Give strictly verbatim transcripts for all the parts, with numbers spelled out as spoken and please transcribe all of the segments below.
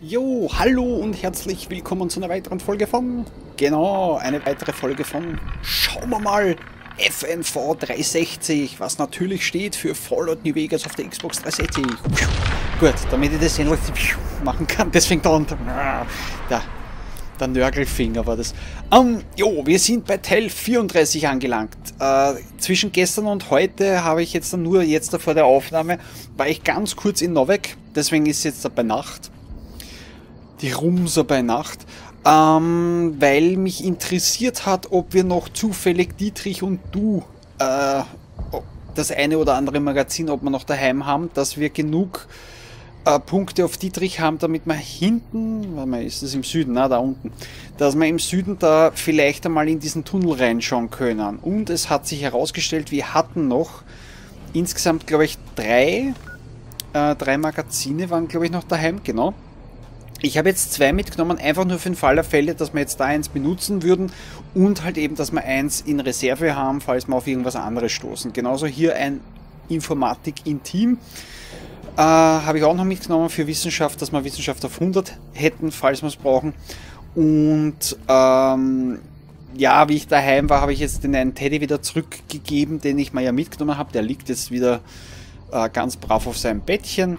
Jo, hallo und herzlich willkommen zu einer weiteren Folge von, genau, eine weitere Folge von, schauen wir mal, F N V dreihundertsechzig, was natürlich steht für Fallout New Vegas auf der Xbox dreihundertsechzig. Gut, damit ich das endlich machen kann, deswegen da unten, da, der Nörgelfinger war das. Um, jo, wir sind bei Teil vierunddreißig angelangt. Äh, zwischen gestern und heute habe ich jetzt nur, jetzt vor der Aufnahme, war ich ganz kurz in Novak, deswegen ist es jetzt da bei Nacht. Die Rumser bei Nacht, ähm, weil mich interessiert hat, ob wir noch zufällig Dietrich und du äh, das eine oder andere Magazin, ob wir noch daheim haben, dass wir genug äh, Punkte auf Dietrich haben, damit wir hinten, warte mal, ist das im Süden, na da unten, dass wir im Süden da vielleicht einmal in diesen Tunnel reinschauen können. Und es hat sich herausgestellt, wir hatten noch insgesamt, glaube ich, drei, äh, drei Magazine waren, glaube ich, noch daheim, genau. Ich habe jetzt zwei mitgenommen, einfach nur für den Fall der Fälle, dass wir jetzt da eins benutzen würden und halt eben, dass wir eins in Reserve haben, falls wir auf irgendwas anderes stoßen. Genauso hier ein Informatik in Team. Äh, habe ich auch noch mitgenommen für Wissenschaft, dass wir Wissenschaft auf hundert hätten, falls wir es brauchen. Und ähm, ja, wie ich daheim war, habe ich jetzt den einen Teddy wieder zurückgegeben, den ich mal ja mitgenommen habe. Der liegt jetzt wieder äh, ganz brav auf seinem Bettchen.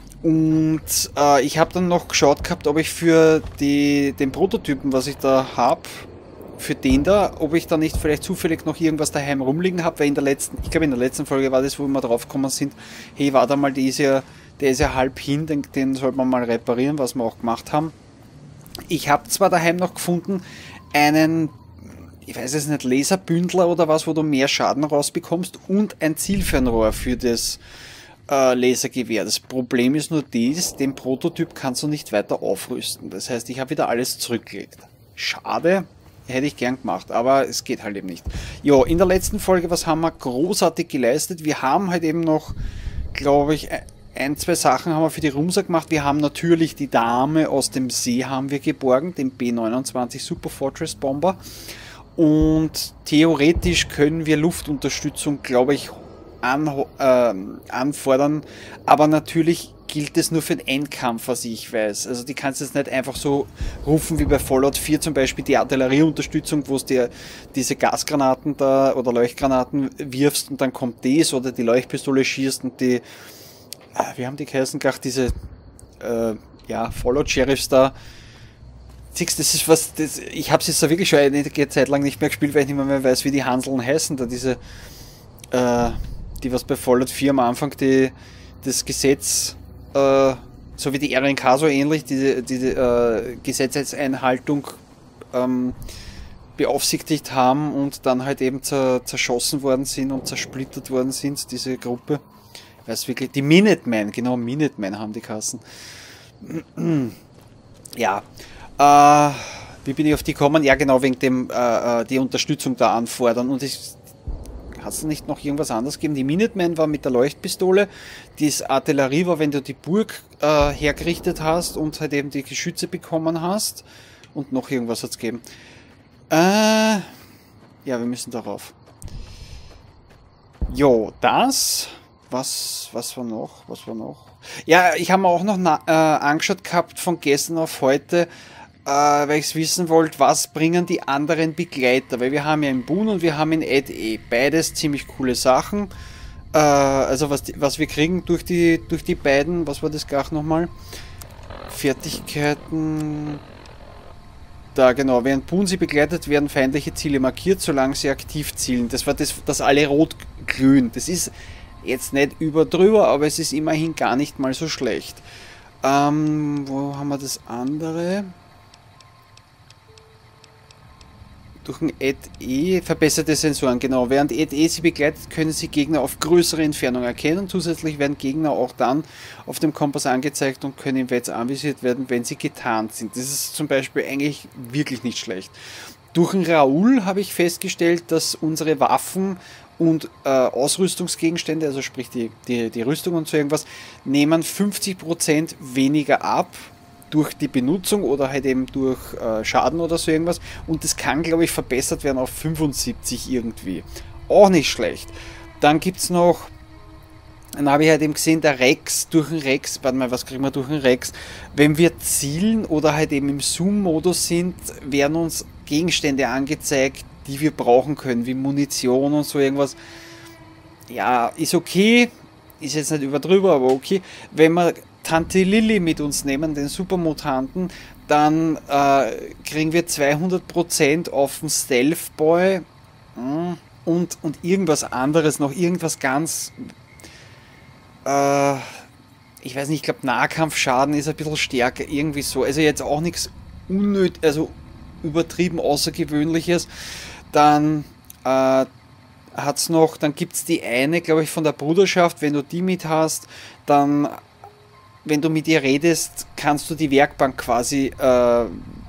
Und äh, ich habe dann noch geschaut gehabt, ob ich für die, den Prototypen, was ich da habe, für den da, ob ich da nicht vielleicht zufällig noch irgendwas daheim rumliegen habe, weil in der letzten, ich glaube in der letzten Folge war das, wo wir drauf gekommen sind, hey, war da mal, der ist ja, der ist ja halb hin, den, den sollte man mal reparieren, was wir auch gemacht haben. Ich habe zwar daheim noch gefunden, einen, ich weiß es nicht, Laserbündler oder was, wo du mehr Schaden rausbekommst und ein Zielfernrohr für das Lasergewehr. Das Problem ist nur dies, den Prototyp kannst du nicht weiter aufrüsten. Das heißt, ich habe wieder alles zurückgelegt. Schade, hätte ich gern gemacht, aber es geht halt eben nicht. Jo, in der letzten Folge, was haben wir großartig geleistet? Wir haben halt eben noch, glaube ich, ein, zwei Sachen haben wir für die Rumser gemacht. Wir haben natürlich die Dame aus dem See haben wir geborgen, den B neunundzwanzig Super Fortress Bomber. Und theoretisch können wir Luftunterstützung, glaube ich, An, äh, anfordern, aber natürlich gilt es nur für den Endkampf, was ich weiß. Also die kannst du jetzt nicht einfach so rufen wie bei Fallout vier zum Beispiel die Artillerieunterstützung, wo du dir diese Gasgranaten da oder Leuchtgranaten wirfst und dann kommt das oder die Leuchtpistole schießt und die, äh, wie haben die geheißen, gleich diese äh, ja, Fallout-Sheriffs da. Siehst, das ist was, das, ich habe es jetzt da wirklich schon eine Zeit lang nicht mehr gespielt, weil ich nicht mehr weiß, wie die Hanseln heißen, da diese äh, die was bei Fallout vier am Anfang die, das Gesetz, äh, so wie die R N K so ähnlich, diese, diese äh, Gesetzeseinhaltung ähm, beaufsichtigt haben und dann halt eben zer, zerschossen worden sind und zersplittert worden sind, diese Gruppe. Ich weiß wirklich, die Minutemen, genau, Minutemen haben die Kassen. Ja, äh, wie bin ich auf die gekommen? Ja, genau, wegen dem, äh, die Unterstützung da anfordern und ich hat es nicht noch irgendwas anderes gegeben? Die Minutemen war mit der Leuchtpistole, die Artillerie war, wenn du die Burg äh, hergerichtet hast und halt eben die Geschütze bekommen hast. Und noch irgendwas hat es gegeben. Äh, ja, wir müssen darauf. Jo, das. Was, was war noch? Was war noch? Ja, ich habe mir auch noch na, äh, angeschaut gehabt von gestern auf heute, weil ich es wissen wollte, was bringen die anderen Begleiter, weil wir haben ja in Boon und wir haben in Ed E. Beides ziemlich coole Sachen, äh, also was, die, was wir kriegen durch die, durch die beiden, was war das gleich nochmal? Fertigkeiten, da genau, während Boon sie begleitet, werden feindliche Ziele markiert, solange sie aktiv zielen. Das war das, dass alle rot glühen. Das ist jetzt nicht über drüber, aber es ist immerhin gar nicht mal so schlecht. Ähm, wo haben wir das andere? Durch ein Ed E verbesserte Sensoren, genau. Während Ed E sie begleitet, können sie Gegner auf größere Entfernung erkennen. Zusätzlich werden Gegner auch dann auf dem Kompass angezeigt und können im Wetz anvisiert werden, wenn sie getarnt sind. Das ist zum Beispiel eigentlich wirklich nicht schlecht. Durch ein Raoul habe ich festgestellt, dass unsere Waffen und äh, Ausrüstungsgegenstände, also sprich die, die, die Rüstung und so irgendwas, nehmen fünfzig Prozent weniger ab durch die Benutzung oder halt eben durch äh, Schaden oder so irgendwas. Und das kann, glaube ich, verbessert werden auf fünfundsiebzig irgendwie. Auch nicht schlecht. Dann gibt es noch Dann habe ich halt eben gesehen, der Rex, durch den Rex, warte mal, was kriegen wir durch den Rex? Wenn wir zielen oder halt eben im Zoom-Modus sind, werden uns Gegenstände angezeigt, die wir brauchen können, wie Munition und so irgendwas. Ja, ist okay, ist jetzt nicht überdrüber, aber okay. Wenn wir Tante Lily mit uns nehmen, den Supermutanten, dann äh, kriegen wir zweihundert Prozent auf den Stealth Boy und, und irgendwas anderes, noch irgendwas ganz... ich weiß nicht, ich glaube Nahkampfschaden ist ein bisschen stärker, irgendwie so. Also jetzt auch nichts unnötig, also übertrieben Außergewöhnliches. Dann äh, hat's noch, dann gibt es die eine, glaube ich, von der Bruderschaft, wenn du die mit hast, dann, wenn du mit ihr redest, kannst du die Werkbank quasi äh,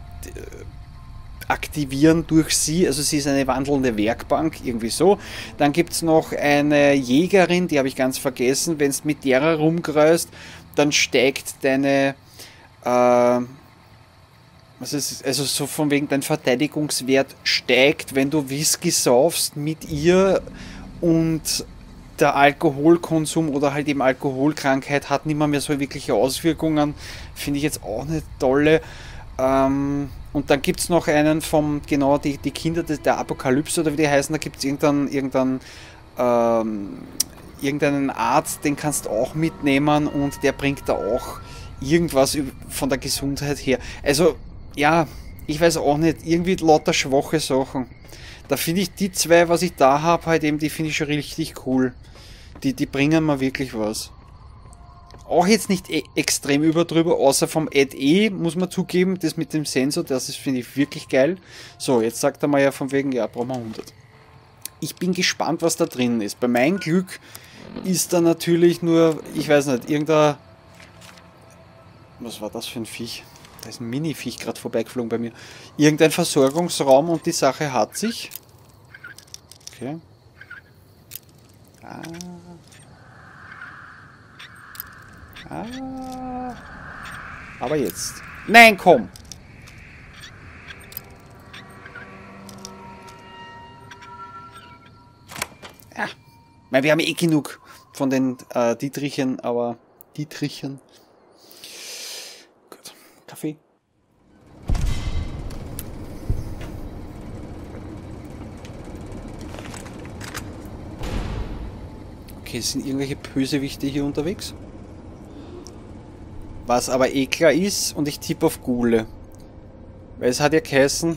aktivieren durch sie, also sie ist eine wandelnde Werkbank, irgendwie so. Dann gibt es noch eine Jägerin, die habe ich ganz vergessen, wenn es mit der rumkreist, dann steigt deine, äh, was ist, also so von wegen dein Verteidigungswert steigt, wenn du Whisky saufst mit ihr und der Alkoholkonsum oder halt eben Alkoholkrankheit hat nicht mehr, mehr so wirkliche Auswirkungen, finde ich jetzt auch eine tolle. Ähm, Und dann gibt es noch einen vom, genau, die, die Kinder der Apokalypse oder wie die heißen, da gibt es irgendeinen, irgendeinen, ähm, irgendeinen Arzt, den kannst du auch mitnehmen und der bringt da auch irgendwas von der Gesundheit her. Also, ja, ich weiß auch nicht, irgendwie lauter schwache Sachen. Da finde ich die zwei, was ich da habe, halt eben, die finde ich schon richtig cool. Die, die bringen mir wirklich was. Auch jetzt nicht e extrem überdrüber, außer vom Ad E, muss man zugeben, das mit dem Sensor, das ist, finde ich, wirklich geil. So, jetzt sagt er mal ja von wegen, ja, brauchen wir hundert. Ich bin gespannt, was da drin ist. Bei meinem Glück ist da natürlich nur, ich weiß nicht, irgendein... Was war das für ein Viech? Da ist ein Mini-Viech gerade vorbeigeflogen bei mir. Irgendein Versorgungsraum und die Sache hat sich. Okay. Ah... Ah, aber jetzt. Nein, komm! Ja. Weil wir haben eh genug von den äh, Dietrichen, aber Dietrichen. Gut. Kaffee. Okay, sind irgendwelche Bösewichte hier unterwegs? Was aber eh klar ist, und ich tippe auf Ghule. Weil es hat ja geheißen...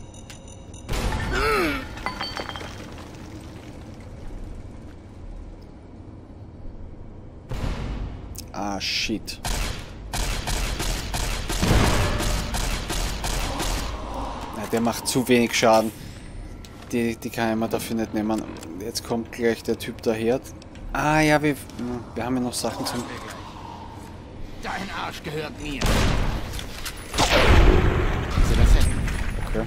Ah, shit. Na, der macht zu wenig Schaden. Die, die kann ich mir dafür nicht nehmen. Jetzt kommt gleich der Typ daher. Ah ja, wir, wir haben ja noch Sachen zum... Dein Arsch gehört mir. Okay.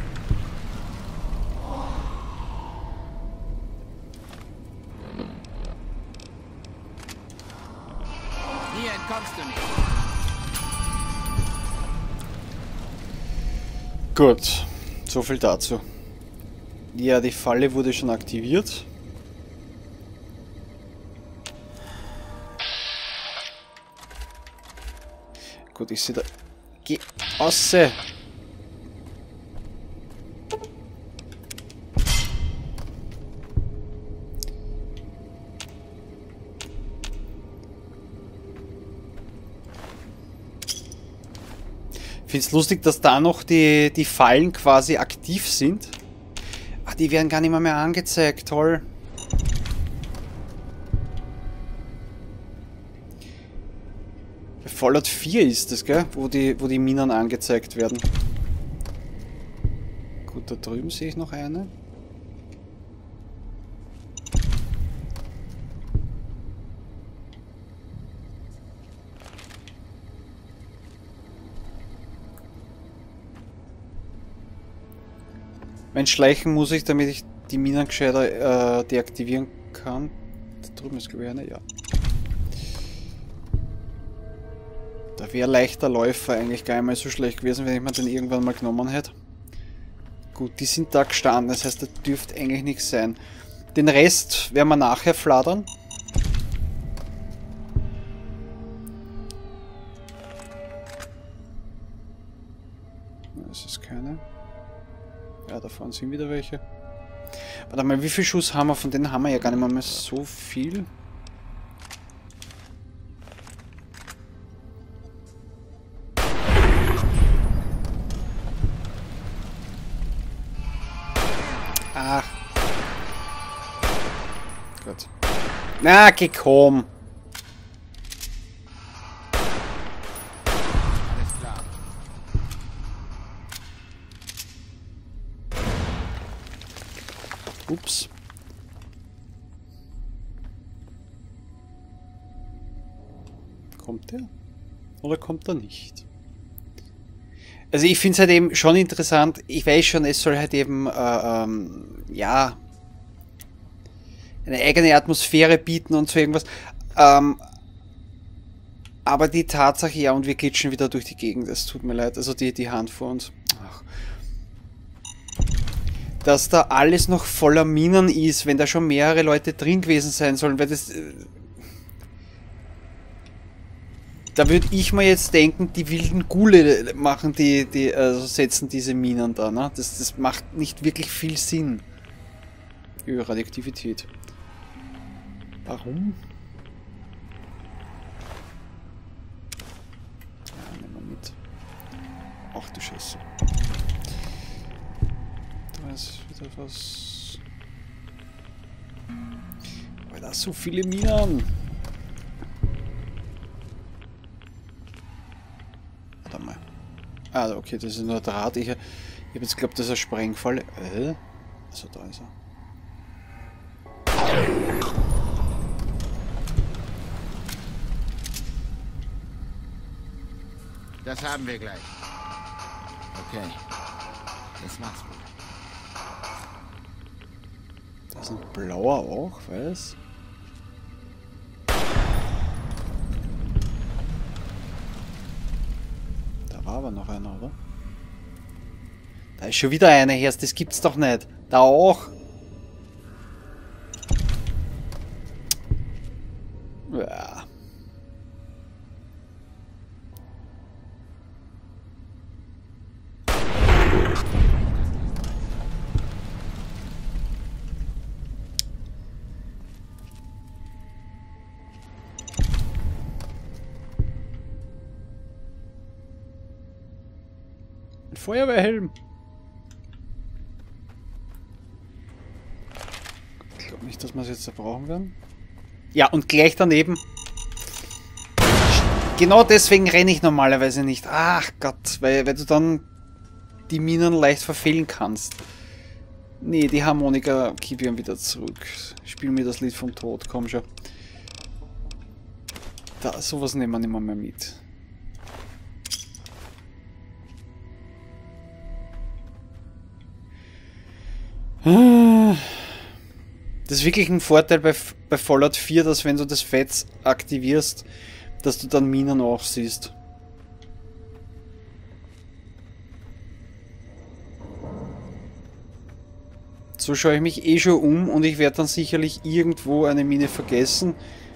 Hier entkommst du nicht. Gut, so viel dazu. Ja, die Falle wurde schon aktiviert. Gut, ich sehe da... Geh ausse! Ich finde es lustig, dass da noch die, die Fallen quasi aktiv sind. Ach, die werden gar nicht mehr, mehr angezeigt. Toll. Fallout vier ist das, gell? Wo die, wo die Minen angezeigt werden. Gut, da drüben sehe ich noch eine. Mein Schleichen muss ich, damit ich die Minen gescheiter äh, deaktivieren kann. Da drüben ist, glaube ich, eine, ja. Da wäre leichter Läufer eigentlich gar nicht mal so schlecht gewesen, wenn ich mir den irgendwann mal genommen hätte. Gut, die sind da gestanden, das heißt, da dürfte eigentlich nichts sein. Den Rest werden wir nachher fladern. keine. Ja, da vorne sind wieder welche. Warte mal, wie viel Schuss haben wir? Von denen haben wir ja gar nicht mehr, mehr so viel. Ach. Gut. Na, geh komm. Alles klar. Ups. Kommt der? Oder kommt er nicht? Also ich finde es halt eben schon interessant. Ich weiß schon, es soll halt eben, äh, ähm, ja, eine eigene Atmosphäre bieten und so irgendwas. Ähm, aber die Tatsache, ja, und wir glitschen wieder durch die Gegend. Es tut mir leid. Also die, die Hand vor uns. Ach. Dass da alles noch voller Minen ist, wenn da schon mehrere Leute drin gewesen sein sollen, weil das... Äh, da würde ich mir jetzt denken, die wilden Ghule machen die, die also setzen diese Minen da, ne? Das, das macht nicht wirklich viel Sinn. Über Radioaktivität. Warum? Ja, nehmen wir mit. Ach du Scheiße. Da ist wieder was. Alter, so viele Minen. Warte mal. Ah, okay, das ist nur Draht. Ich, ich habe jetzt geglaubt, das ist ein Sprengfall. Äh? Also da ist er. Das haben wir gleich. Okay. Das macht's gut. Da ist ein blauer auch, weiß. Da war aber noch einer, oder? Da ist schon wieder einer her, das gibt's doch nicht. Da auch. Ja. Ein Feuerwehrhelm. Ich glaube nicht, dass wir es jetzt da brauchen werden. Ja, und gleich daneben. Genau deswegen renne ich normalerweise nicht. Ach Gott, weil, weil du dann die Minen leicht verfehlen kannst. Nee, die Harmonika gib ich wieder zurück. Spiel mir das Lied vom Tod, komm schon. Da, sowas nehmen wir nicht mehr mit. Das ist wirklich ein Vorteil bei, bei Fallout vier, dass wenn du das Fett aktivierst, dass du dann Minen auch siehst. So schaue ich mich eh schon um und ich werde dann sicherlich irgendwo eine Mine vergessen.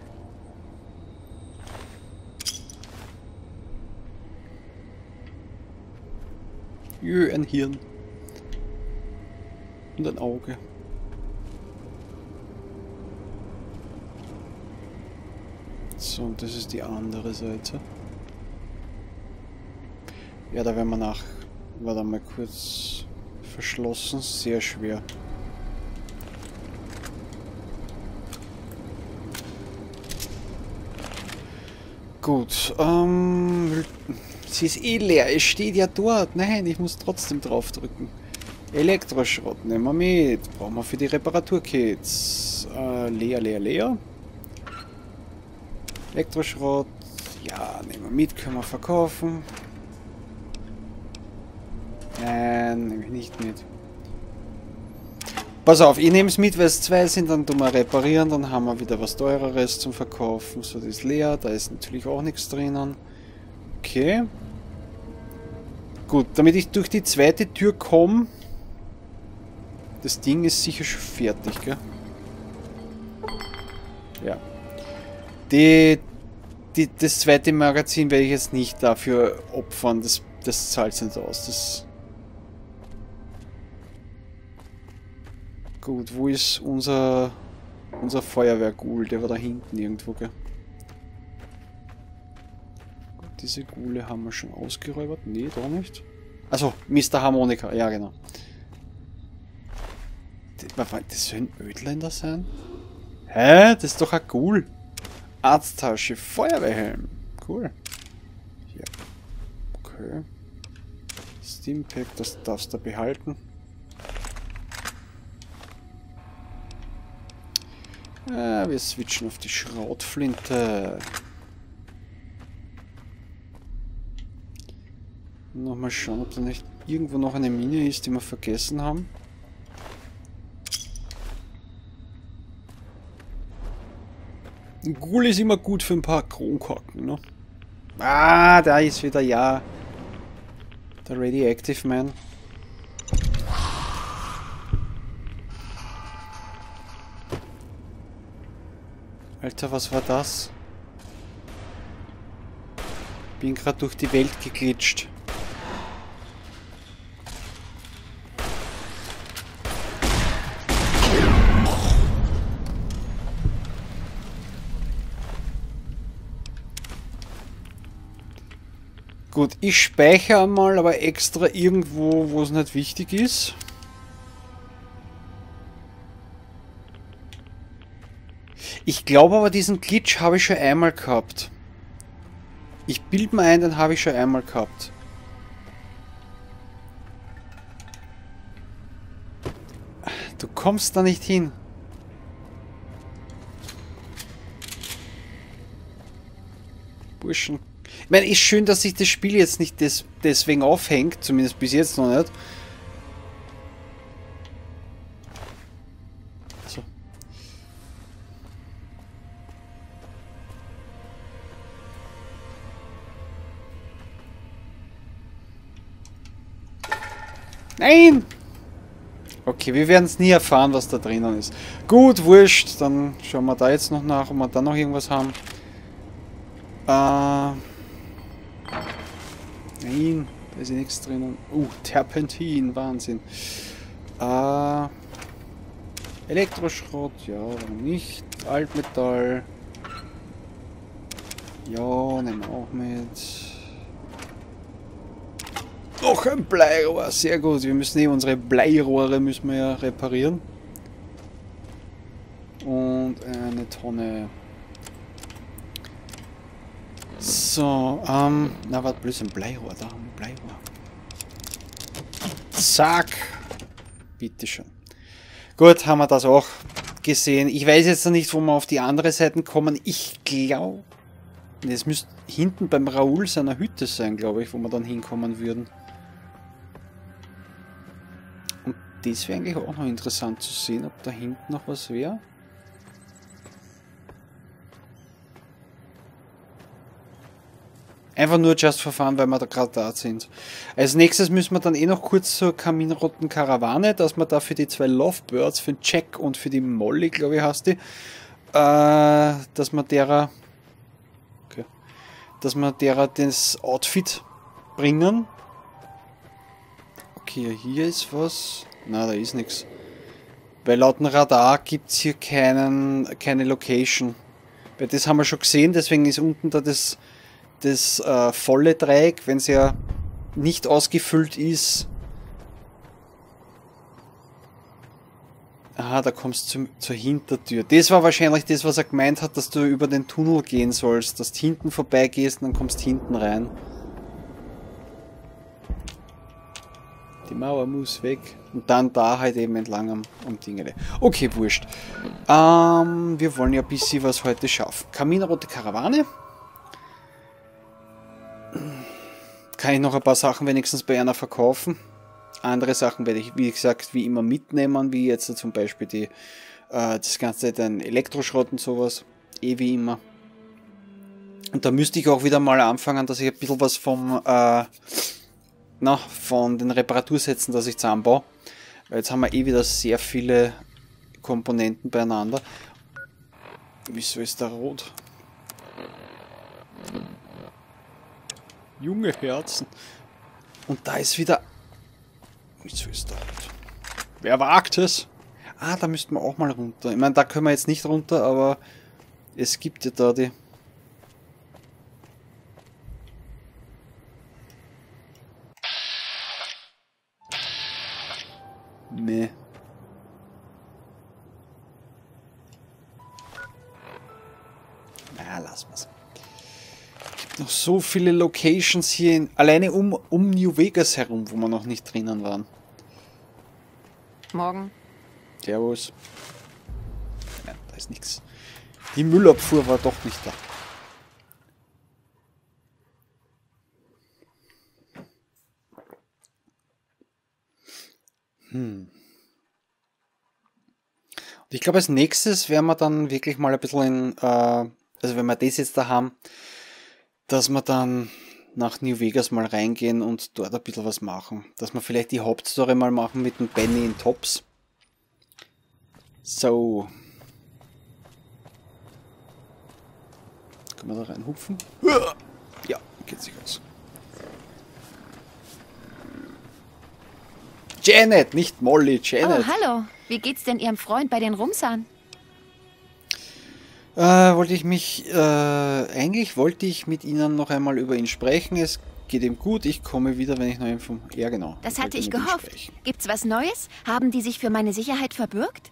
Jö, ein Hirn. Und ein Auge. So, und das ist die andere Seite. Ja, da werden wir nach... War da mal kurz verschlossen. Sehr schwer. Gut, ähm... sie ist eh leer. Es steht ja dort. Nein, ich muss trotzdem draufdrücken. Elektroschrott nehmen wir mit. Brauchen wir für die Reparaturkits. Äh, leer, leer, leer. Elektroschrott. Ja, nehmen wir mit. Können wir verkaufen. Nein, nehme ich nicht mit. Pass auf, ich nehme es mit, weil es zwei sind. Dann tun wir reparieren. Dann haben wir wieder was Teureres zum Verkaufen. So, das ist leer. Da ist natürlich auch nichts drinnen. Okay. Gut, damit ich durch die zweite Tür komme. Das Ding ist sicher schon fertig, gell? Ja. Die, die, das zweite Magazin werde ich jetzt nicht dafür opfern. Das, das zahlt nicht aus. Das Gut, wo ist unser unser Feuerwehrghoul? Der war da hinten irgendwo, gell? Gut, diese Ghule haben wir schon ausgeräubert. Nee, doch nicht. Also, Mister Harmonika, ja genau. Das soll ein Ödländer sein? Hä? Das ist doch ein Ghoul. Arzttasche, Feuerwehrhelm. Cool. Hier. Okay. Steampack, das darfst du behalten. Ah, wir switchen auf die Schrotflinte. Nochmal schauen, ob da nicht irgendwo noch eine Mine ist, die wir vergessen haben. Ein Ghoul ist immer gut für ein paar Kronkorken, ne? Ah, da ist wieder, ja. Der Radioactive Man. Alter, was war das? Bin gerade durch die Welt geglitscht. Gut, ich speichere mal, aber extra irgendwo, wo es nicht wichtig ist. Ich glaube aber, diesen Glitch habe ich schon einmal gehabt. Ich bilde mir ein, den habe ich schon einmal gehabt. Du kommst da nicht hin. Burschen. Ich meine, ist schön, dass sich das Spiel jetzt nicht des deswegen aufhängt, zumindest bis jetzt noch nicht. So. Nein! Okay, wir werden es nie erfahren, was da drinnen ist. Gut, wurscht. Dann schauen wir da jetzt noch nach, ob wir da noch irgendwas haben. Äh... Nein, da ist ja nichts drinnen. Uh, Terpentin, Wahnsinn. Äh... Elektroschrott, ja, warum nicht? Altmetall. Ja, nehmen wir auch mit. Noch ein Bleirohr, sehr gut. Wir müssen eh unsere Bleirohre müssen wir ja reparieren. Und eine Tonne. So, ähm, na warte, bloß ein Bleirohr, da haben wir Bleirohr. Zack. Bitteschön. Gut, haben wir das auch gesehen. Ich weiß jetzt noch nicht, wo wir auf die andere Seite kommen. Ich glaube, es müsste hinten beim Raoul seiner Hütte sein, glaube ich, wo wir dann hinkommen würden. Und das wäre eigentlich auch noch interessant zu sehen, ob da hinten noch was wäre. Einfach nur just for fun, weil wir da gerade da sind. Als nächstes müssen wir dann eh noch kurz zur kaminroten Karawane, dass wir da für die zwei Lovebirds, für den Jack und für die Molly, glaube ich, heißt die, äh, dass wir derer, okay, dass wir derer das Outfit bringen. Okay, hier ist was. Na, da ist nichts. Weil laut dem Radar gibt es hier keinen, keine Location. Weil das haben wir schon gesehen, deswegen ist unten da das das äh, volle Dreieck, wenn es ja nicht ausgefüllt ist. Aha, da kommst du zur Hintertür. Das war wahrscheinlich das, was er gemeint hat, dass du über den Tunnel gehen sollst, dass du hinten vorbei gehst und dann kommst hinten rein. Die Mauer muss weg. Und dann da halt eben entlang am, am Dingele. Okay, wurscht. Ähm, wir wollen ja ein bisschen was heute schaffen. Kaminrote Karawane. Kann ich noch ein paar Sachen wenigstens bei einer verkaufen. Andere Sachen werde ich, wie gesagt, wie immer mitnehmen, wie jetzt zum Beispiel die, äh, das ganze den Elektroschrott und sowas. Eh wie immer. Und da müsste ich auch wieder mal anfangen, dass ich ein bisschen was vom, äh, na, von den Reparatursätzen, dass ich zusammenbaue. Weil jetzt haben wir eh wieder sehr viele Komponenten beieinander. Wieso ist der rot? Junge Herzen. Und da ist wieder... Wieso ist da rot? Wer wagt es? Ah, da müssten wir auch mal runter. Ich meine, da können wir jetzt nicht runter, aber es gibt ja da die... Nee. Na, lassen wir's. Es gibt noch so viele Locations hier, in, alleine um, um New Vegas herum, wo wir noch nicht drinnen waren. Morgen. Servus. Ja, da ist nichts. Die Müllabfuhr war doch nicht da. Hm. Und ich glaube, als nächstes werden wir dann wirklich mal ein bisschen in, äh, also wenn wir das jetzt da haben, dass wir dann nach New Vegas mal reingehen und dort ein bisschen was machen. Dass wir vielleicht die Hauptstory mal machen mit dem Benny in Tops. So. Können wir da reinhupfen? Ja, geht sich aus. Janet, nicht Molly, Janet. Oh, hallo. Wie geht's denn Ihrem Freund bei den Rumsern? Äh, wollte ich mich, äh, eigentlich wollte ich mit Ihnen noch einmal über ihn sprechen. Es geht ihm gut, ich komme wieder, wenn ich noch Info... Ja, genau. Das hatte ich gehofft. Gibt's was Neues? Haben die sich für meine Sicherheit verbürgt?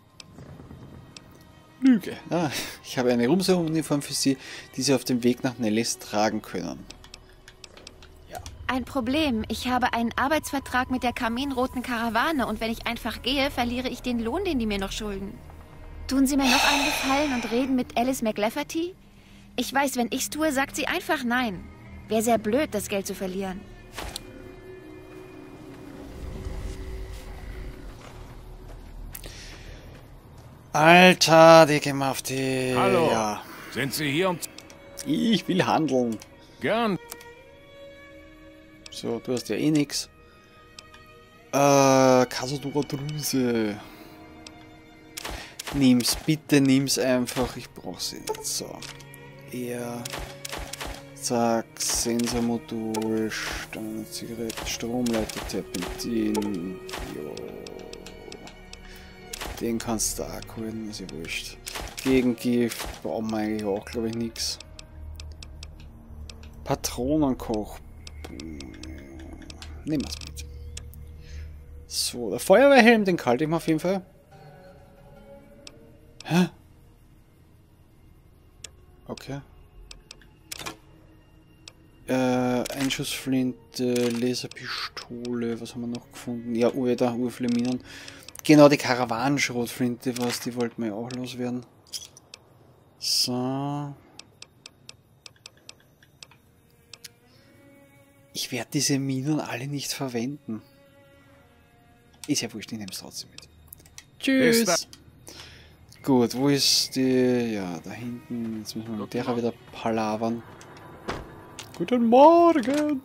Lüge. Ah, ich habe eine Rumser-Uniform für Sie, die Sie auf dem Weg nach Nellis tragen können. Ja. Ein Problem. Ich habe einen Arbeitsvertrag mit der Kaminroten Karawane und wenn ich einfach gehe, verliere ich den Lohn, den die mir noch schulden. Tun Sie mir noch einen Gefallen und reden mit Alice McLafferty? Ich weiß, wenn ich's tue, sagt sie einfach nein. Wäre sehr blöd, das Geld zu verlieren. Alter, die gehen wir auf die... Hallo, Ja. sind Sie hier um... Ich will handeln. Gern. So, du hast ja eh nix. Äh, Casadura Druse. Nimm's, bitte nimm's einfach. Ich brauch sie nicht. So. Er. Zack, Sensormodul, Standard Zigarette, Stromleiter, Terpentin. Jo. Den kannst du auch holen, ist ja wurscht. Gegengift brauchen wir eigentlich auch, glaube ich, nichts. Patronenkoch. Nehmen wir es mit. So, der Feuerwehrhelm, den kalte ich mir auf jeden Fall. Hä? Okay. Äh, Einschussflinte, Laserpistole, was haben wir noch gefunden? Ja, Uhr da, Urfleminen. Genau, die Karawanenschrotflinte, was, die wollten wir ja auch loswerden. So. Ich werde diese Minen alle nicht verwenden. Ist ja wurscht, ich nehme es trotzdem mit. Tschüss! Gut, wo ist die... Ja, da hinten. Jetzt müssen wir mit der wieder palavern. Guten Morgen!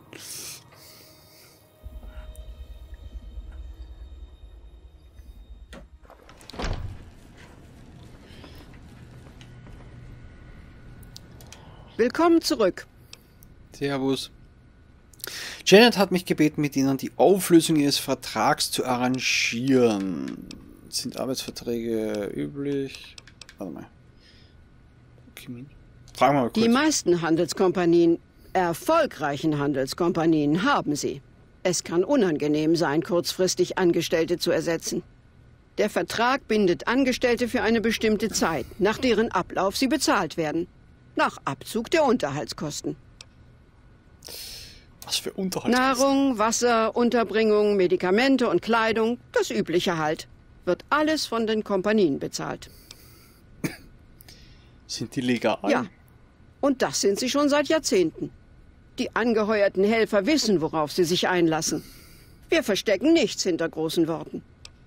Willkommen zurück. Servus. Janet hat mich gebeten, mit Ihnen die Auflösung Ihres Vertrags zu arrangieren. Sind Arbeitsverträge üblich? Warte mal. Okay. Fragen wir mal kurz. Die meisten Handelskompanien, erfolgreichen Handelskompanien, haben sie. Es kann unangenehm sein, kurzfristig Angestellte zu ersetzen. Der Vertrag bindet Angestellte für eine bestimmte Zeit, nach deren Ablauf sie bezahlt werden. Nach Abzug der Unterhaltskosten. Was für Unterhaltskosten? Nahrung, Wasser, Unterbringung, Medikamente und Kleidung, das Übliche halt. Wird alles von den Kompanien bezahlt. Sind die legal? Ja. Und das sind sie schon seit Jahrzehnten. Die angeheuerten Helfer wissen, worauf sie sich einlassen. Wir verstecken nichts hinter großen Worten.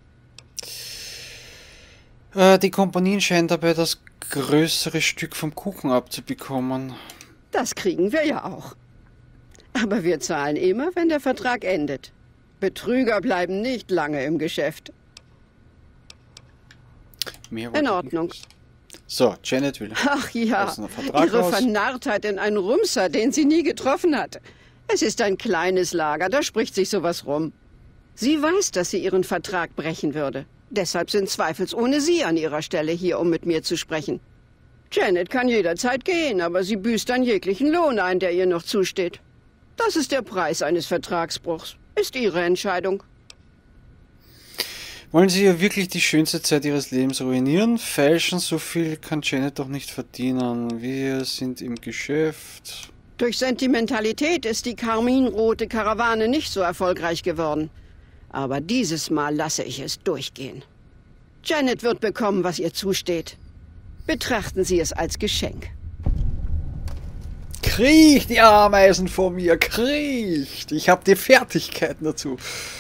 Äh, die Kompanien scheinen dabei das größere Stück vom Kuchen abzubekommen. Das kriegen wir ja auch. Aber wir zahlen immer, wenn der Vertrag endet. Betrüger bleiben nicht lange im Geschäft. Mehr In Ordnung. Nicht. So, Janet will. Ach ja, Aus einem Vertrag ihre raus. Vernarrtheit in einen Rumser, den sie nie getroffen hat. Es ist ein kleines Lager, da spricht sich sowas rum. Sie weiß, dass sie ihren Vertrag brechen würde. Deshalb sind zweifelsohne Sie an Ihrer Stelle hier, um mit mir zu sprechen. Janet kann jederzeit gehen, aber sie büßt dann jeglichen Lohn ein, der ihr noch zusteht. Das ist der Preis eines Vertragsbruchs. Ist Ihre Entscheidung. Wollen Sie ja wirklich die schönste Zeit Ihres Lebens ruinieren? Fälschen, so viel kann Janet doch nicht verdienen. Wir sind im Geschäft. Durch Sentimentalität ist die karminrote Karawane nicht so erfolgreich geworden. Aber dieses Mal lasse ich es durchgehen. Janet wird bekommen, was ihr zusteht. Betrachten Sie es als Geschenk. Kriecht, die Ameisen vor mir, kriecht! Ich habe die Fertigkeiten dazu.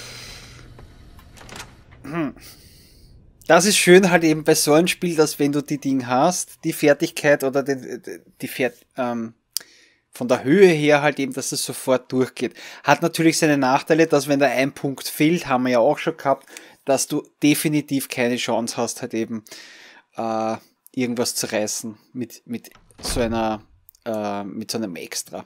Hm. Das ist schön halt eben bei so einem Spiel, dass wenn du die Dinge hast, die Fertigkeit oder die, die Fert ähm, von der Höhe her halt eben, dass es sofort durchgeht. Hat natürlich seine Nachteile, dass wenn da ein Punkt fehlt, haben wir ja auch schon gehabt, dass du definitiv keine Chance hast, halt eben äh, irgendwas zu reißen mit, mit so einer äh, mit so einem Extra.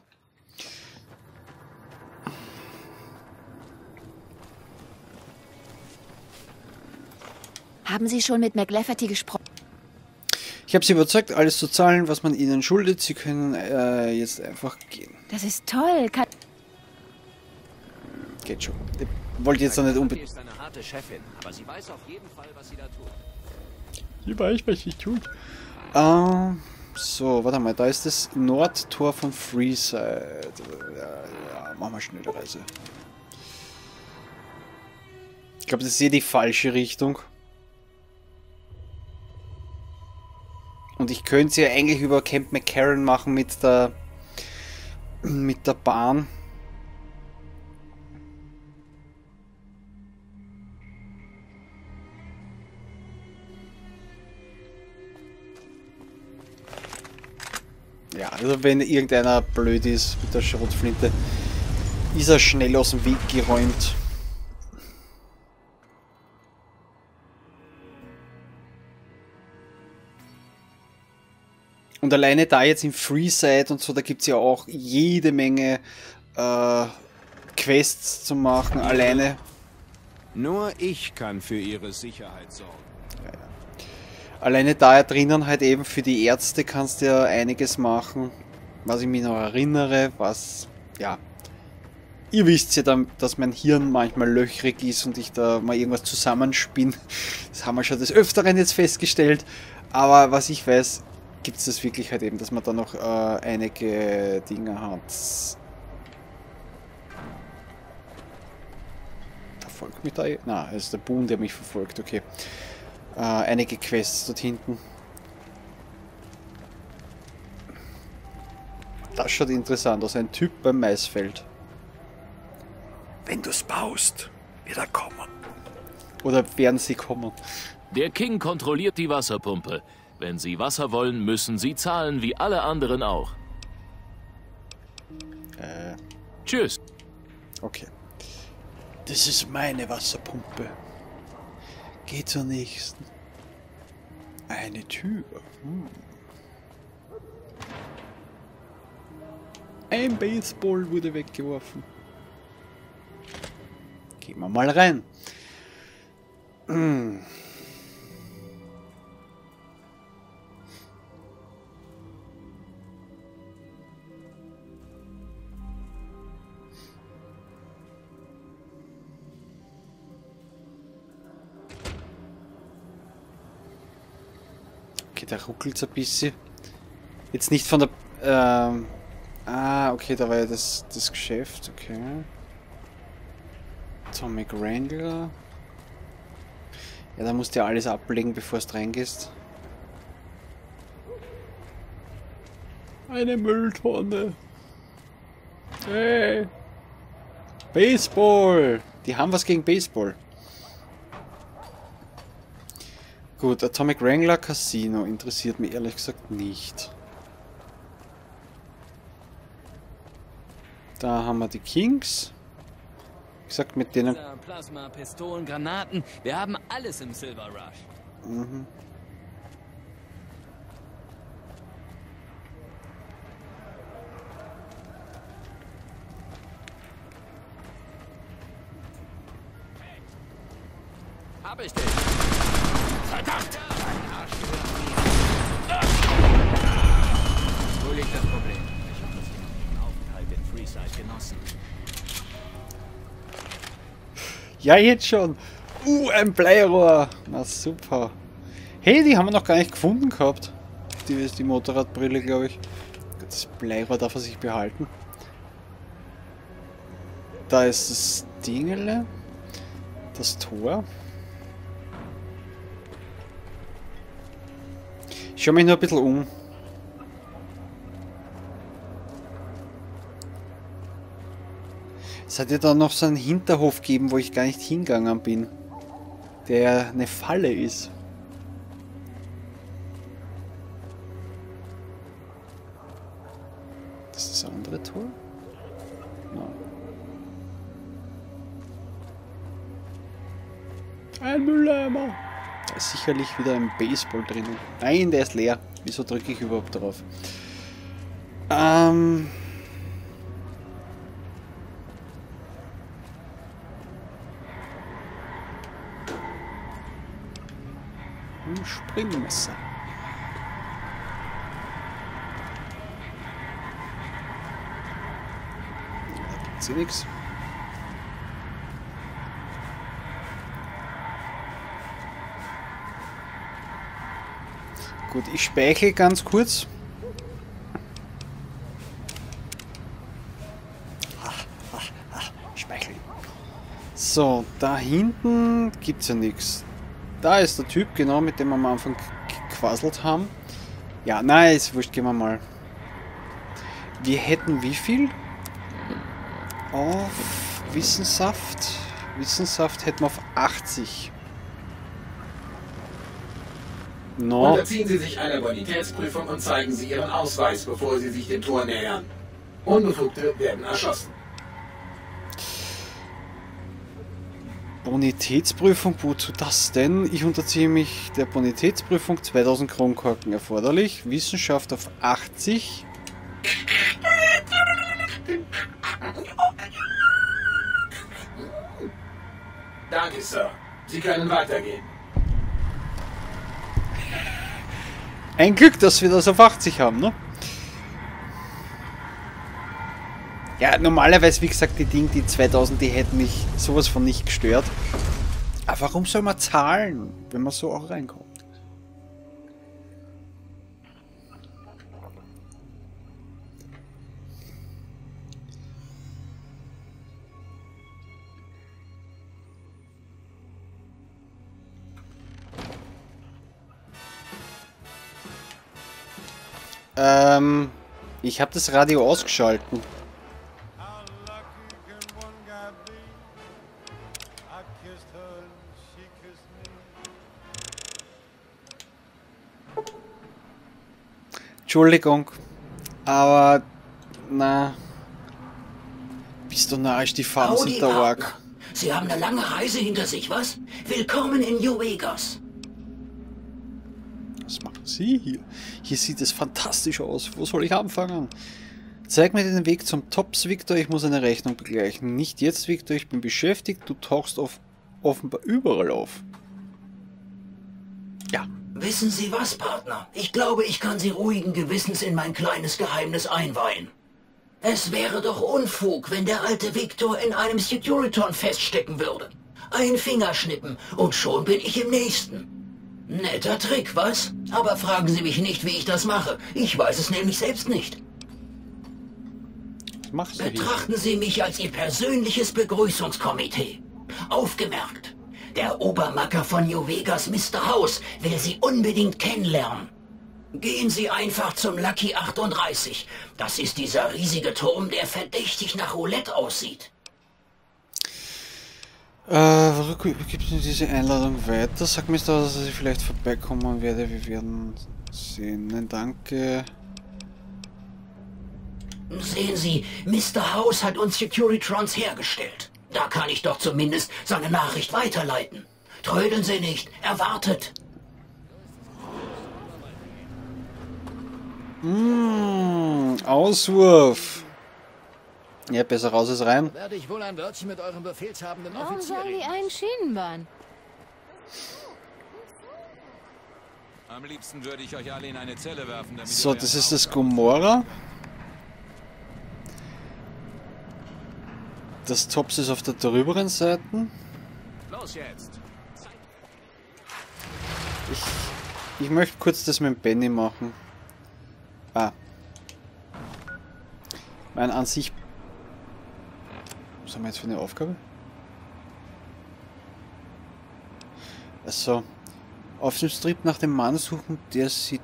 Haben Sie schon mit McLafferty gesprochen? Ich habe sie überzeugt, alles zu zahlen, was man ihnen schuldet. Sie können äh, jetzt einfach gehen. Das ist toll. Kann Geht schon. Ich wollte jetzt noch nicht unbedingt. ist eine harte Chefin, aber sie weiß auf jeden Fall, was sie da tut. Ich weiß, was sie tut. Uh, so, warte mal, da ist das Nordtor von Freeside. Ja, ja, machen wir schnelle Reise. Ich glaube, das ist eh die falsche Richtung. Und ich könnte es ja eigentlich über Camp McCarran machen mit der mit der Bahn. Ja, also wenn irgendeiner blöd ist mit der Schrotflinte, ist er schnell aus dem Weg geräumt. Und alleine da jetzt in Freeside und so, da gibt es ja auch jede Menge äh, Quests zu machen, alleine. Nur ich kann für ihre Sicherheit sorgen. Ja, ja. Alleine da drinnen halt eben für die Ärzte kannst du ja einiges machen, was ich mich noch erinnere, was, ja, ihr wisst ja dann, dass mein Hirn manchmal löchrig ist und ich da mal irgendwas zusammenspinne. Das haben wir schon des Öfteren jetzt festgestellt, aber was ich weiß, gibt es das wirklich halt eben, dass man da noch äh, einige Dinge hat. Verfolgt mich da? Na, es ist der Boon, der mich verfolgt, okay. Äh, einige Quests dort hinten. Das schaut interessant aus, ein Typ beim Maisfeld. Wenn du es baust, wird er kommen. Oder werden sie kommen? Der King kontrolliert die Wasserpumpe. Wenn Sie Wasser wollen, müssen Sie zahlen, wie alle anderen auch. Äh. Tschüss. Okay. Das ist meine Wasserpumpe. Geh zur nächsten. Eine Tür. Hm. Ein Baseball wurde weggeworfen. Gehen wir mal rein. Hm. Okay, da ruckelt es ein bisschen. Jetzt nicht von der... Ähm, ah, okay, da war ja das, das Geschäft, okay. Atomic Wrangler. Ja, da musst du ja alles ablegen, bevor du reingehst. Eine Mülltonne. Hey. Baseball. Die haben was gegen Baseball. Gut, Atomic Wrangler Casino interessiert mich ehrlich gesagt nicht. Da haben wir die Kings. Wie gesagt, mit denen... Plasma, Pistolen, Granaten. Wir haben alles im Silver Rush. Mhm. Hab ich dich. Verdammt! Wo liegt das Problem? Ich hoffe, dass jemand den Aufenthalt in Freeside genossen. Ja, jetzt schon. Uh, ein Bleirohr. Na super. Hey, die haben wir noch gar nicht gefunden gehabt. Die ist die Motorradbrille, glaube ich. Das Bleirohr darf er sich behalten. Da ist das Dingele. Das Tor. Ich schaue mich nur ein bisschen um. Es hat ja da noch so einen Hinterhof gegeben, wo ich gar nicht hingegangen bin. Der eine Falle ist. Das ist das andere Tor? No. Ein Mülleimer! Da ist sicherlich wieder ein Baseball drinnen. Nein, der ist leer. Wieso drücke ich überhaupt drauf? Ähm... Ein Springmesser. Da gibt's hier nichts. Gut, ich speichle ganz kurz. Ach, ach, ach, speicheln. So, da hinten gibt's ja nichts. Da ist der Typ, genau, mit dem wir am Anfang gequasselt haben. Ja, nein, ist wurscht, gehen wir mal. Wir hätten wie viel? Auf Wissenssaft. Wissenssaft hätten wir auf achtzig. No. Unterziehen Sie sich einer Bonitätsprüfung und zeigen Sie Ihren Ausweis, bevor Sie sich dem Tor nähern. Unbefugte werden erschossen. Bonitätsprüfung, wozu das denn? Ich unterziehe mich der Bonitätsprüfung, zweitausend Kronkorken erforderlich, Wissenschaft auf achtzig. Danke, Sir. Sie können weitergehen. Ein Glück, dass wir das auf achtzig haben, ne? Ja, normalerweise, wie gesagt, die Dinge, die zweitausend, die hätten mich sowas von nicht gestört. Aber warum soll man zahlen, wenn man so auch reinkommt? Ähm, ich habe das Radio ausgeschalten. Entschuldigung, aber na, bist du narrisch, die Farben sind da arg. Sie haben eine lange Reise hinter sich, was? Willkommen in New Vegas. Was machen Sie hier? Hier sieht es fantastisch aus. Wo soll ich anfangen? Zeig mir den Weg zum Tops, Victor. Ich muss eine Rechnung begleichen. Nicht jetzt, Victor. Ich bin beschäftigt. Du tauchst auf, offenbar überall auf. Ja. Wissen Sie was, Partner? Ich glaube, ich kann Sie ruhigen Gewissens in mein kleines Geheimnis einweihen. Es wäre doch Unfug, wenn der alte Victor in einem Securiton feststecken würde. Ein Fingerschnippen und schon bin ich im nächsten. Netter Trick, was? Aber fragen Sie mich nicht, wie ich das mache. Ich weiß es nämlich selbst nicht. Was machst du hier? Betrachten Sie mich als Ihr persönliches Begrüßungskomitee. Aufgemerkt. Der Obermacker von New Vegas, Mister House, will Sie unbedingt kennenlernen. Gehen Sie einfach zum Lucky achtunddreißig. Das ist dieser riesige Turm, der verdächtig nach Roulette aussieht. Äh, gibt mir diese Einladung weiter? Sag mir da, dass ich vielleicht vorbeikommen werde. Wir werden sehen. Nein, danke. Sehen Sie, Mister House hat uns Securitrons hergestellt. Da kann ich doch zumindest seine Nachricht weiterleiten. Trödeln Sie nicht, er wartet. Mmh, Auswurf. Ja, besser raus als rein. Werde ich wohl ein Wörtchen mit eurem befehlshabenden Warum Offizier sagen die reden? einen Schienenbahn? Am liebsten würde ich euch alle in eine Zelle werfen, damit So, das ist das Gomorra. Das Tops ist auf der drüberen Seite. Los jetzt! Ich, ich möchte kurz das mit Benny machen. Ah. Mein an sich... Was haben wir jetzt für eine Aufgabe? Also, auf dem Strip nach dem Mann suchen, der sie...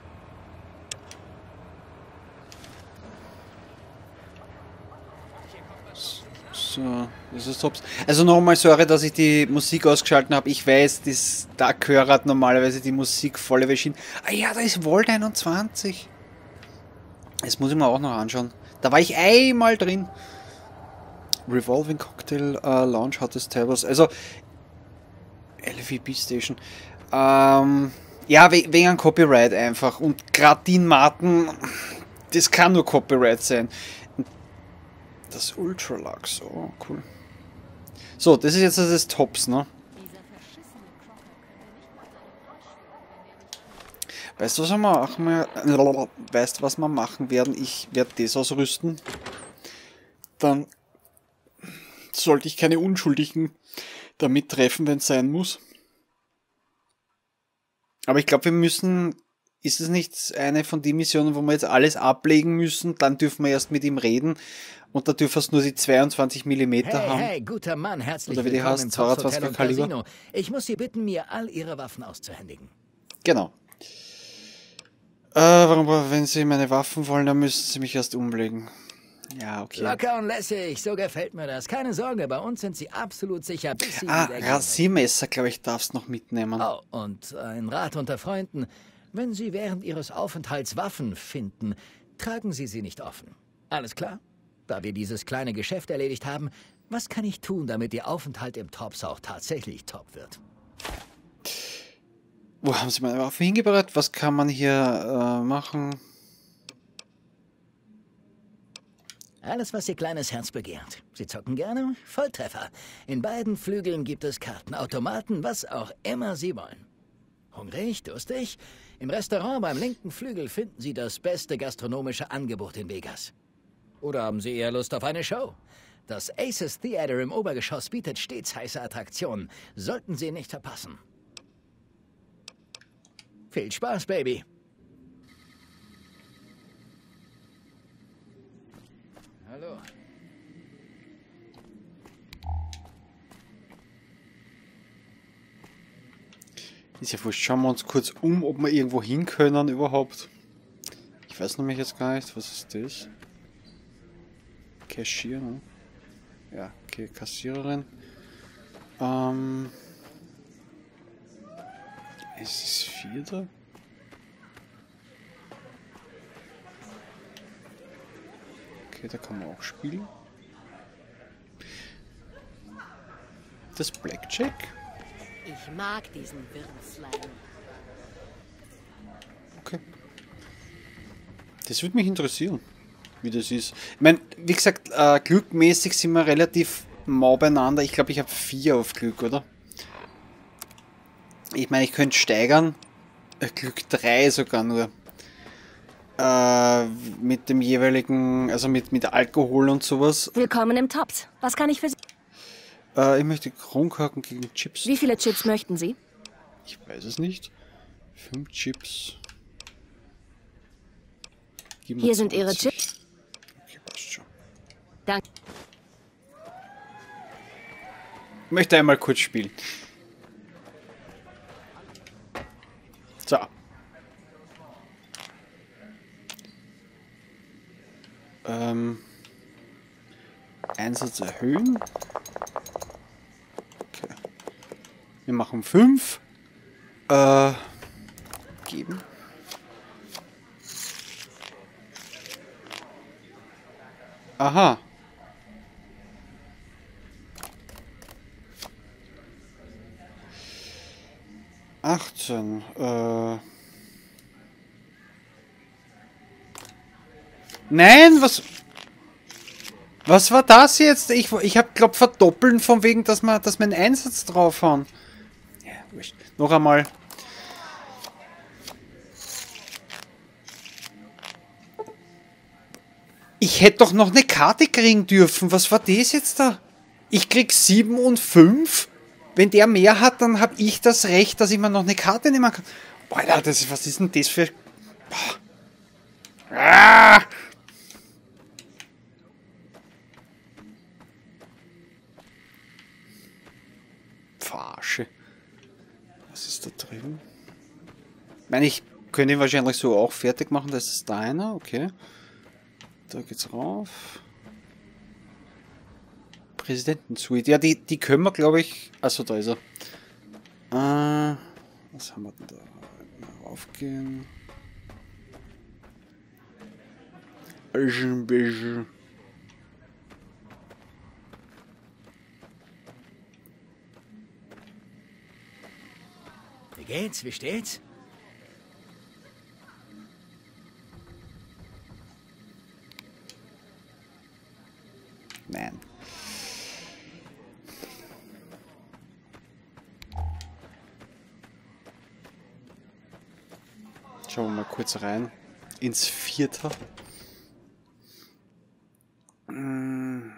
So, das ist Tops. Also nochmal sorry, dass ich die Musik ausgeschaltet habe. Ich weiß, das Dark hat normalerweise die Musik volle Verschieden. Ah ja, da ist Vault einundzwanzig. Das muss ich mir auch noch anschauen. Da war ich einmal drin. Revolving Cocktail uh, Lounge Hottest Tables. Also L V B Station. Ähm, ja, we wegen Copyright einfach. Und gerade Dean Martin, das kann nur Copyright sein. Das Ultralux, oh cool. So, das ist jetzt das Tops, ne? Weißt du, was wir machen? Weißt du, was wir machen werden? Ich werde das ausrüsten. Dann sollte ich keine Unschuldigen damit treffen, wenn es sein muss. Aber ich glaube, wir müssen... Ist es nicht eine von den Missionen, wo wir jetzt alles ablegen müssen? Dann dürfen wir erst mit ihm reden. Und da dürfen es nur die zweiundzwanzig Millimeter hey, haben. Hey, guter Mann, herzlich Oder wie die willkommen heißt, im Tops Hotel zweiundzwanziger und Kaliber. Casino. Ich muss Sie bitten, mir all Ihre Waffen auszuhändigen. Genau. Äh, warum, wenn Sie meine Waffen wollen, dann müssen Sie mich erst umlegen. Ja, okay. Locker und lässig, so gefällt mir das. Keine Sorge, bei uns sind Sie absolut sicher, bis Sie Ah, wieder gehen. Rasiermesser, glaube ich, darfst noch mitnehmen. Oh, und ein Rat unter Freunden. Wenn Sie während Ihres Aufenthalts Waffen finden, tragen Sie sie nicht offen. Alles klar? Da wir dieses kleine Geschäft erledigt haben, was kann ich tun, damit Ihr Aufenthalt im Tops auch tatsächlich top wird? Wo haben Sie meine Waffe hingebracht? Was kann man hier äh, machen? Alles, was Ihr kleines Herz begehrt. Sie zocken gerne? Volltreffer. In beiden Flügeln gibt es Karten, Automaten, was auch immer Sie wollen. Hungrig? Durstig? Im Restaurant beim linken Flügel finden Sie das beste gastronomische Angebot in Vegas. Oder haben Sie eher Lust auf eine Show? Das Aces Theater im Obergeschoss bietet stets heiße Attraktionen. Sollten Sie nicht verpassen. Viel Spaß, Baby. Hallo. Ist ja wurscht. Schauen wir uns kurz um, ob wir irgendwo hin können überhaupt. Ich weiß nämlich jetzt gar nicht, was ist das? Cashier, ne? Ja, okay, Kassiererin. Ähm. Ist es Vierter? Okay, da kann man auch spielen. Das Blackjack? Ich mag diesen Wirrenslime. Okay. Das würde mich interessieren, wie das ist. Ich meine, wie gesagt, äh, glückmäßig sind wir relativ mau beieinander. Ich glaube, ich habe vier auf Glück, oder? Ich meine, ich könnte steigern. Äh, Glück drei sogar nur. Äh, mit dem jeweiligen, also mit, mit Alkohol und sowas. Willkommen im Tops. Was kann ich für Sie? Äh, ich möchte Kronkorken gegen Chips. Wie viele Chips möchten Sie? Ich weiß es nicht. Fünf Chips. Gib mir Hier sind Ihre zwanzig. Chips. Okay, passt schon. Danke. Ich möchte einmal kurz spielen. So. Ähm. Einsatz erhöhen. Okay. Wir machen fünf. Äh. Geben. Aha. achtzehn. Äh. Nein, was... Was war das jetzt? Ich, ich habe glaub verdoppeln von wegen, dass wir, dass wir einen Einsatz drauf haben. Ja, wurscht. Noch einmal. Ich hätte doch noch eine Karte kriegen dürfen. Was war das jetzt da? Ich krieg sieben und fünf. Wenn der mehr hat, dann habe ich das Recht, dass ich mir noch eine Karte nehmen kann. Alter, das ist, was ist denn das für... Ah! Verarsche. Was ist da drin? Ich meine, ich könnte ihn wahrscheinlich so auch fertig machen. Das ist deiner, okay. Da geht's rauf. Präsidentensuite. Ja, die, die können wir, glaube ich... Achso, da ist er. Äh, was haben wir denn da? Raufgehen. Ein bisschen. Wie geht's? Wie steht's? Nein. Schauen wir mal kurz rein. Ins Vierter. Hm.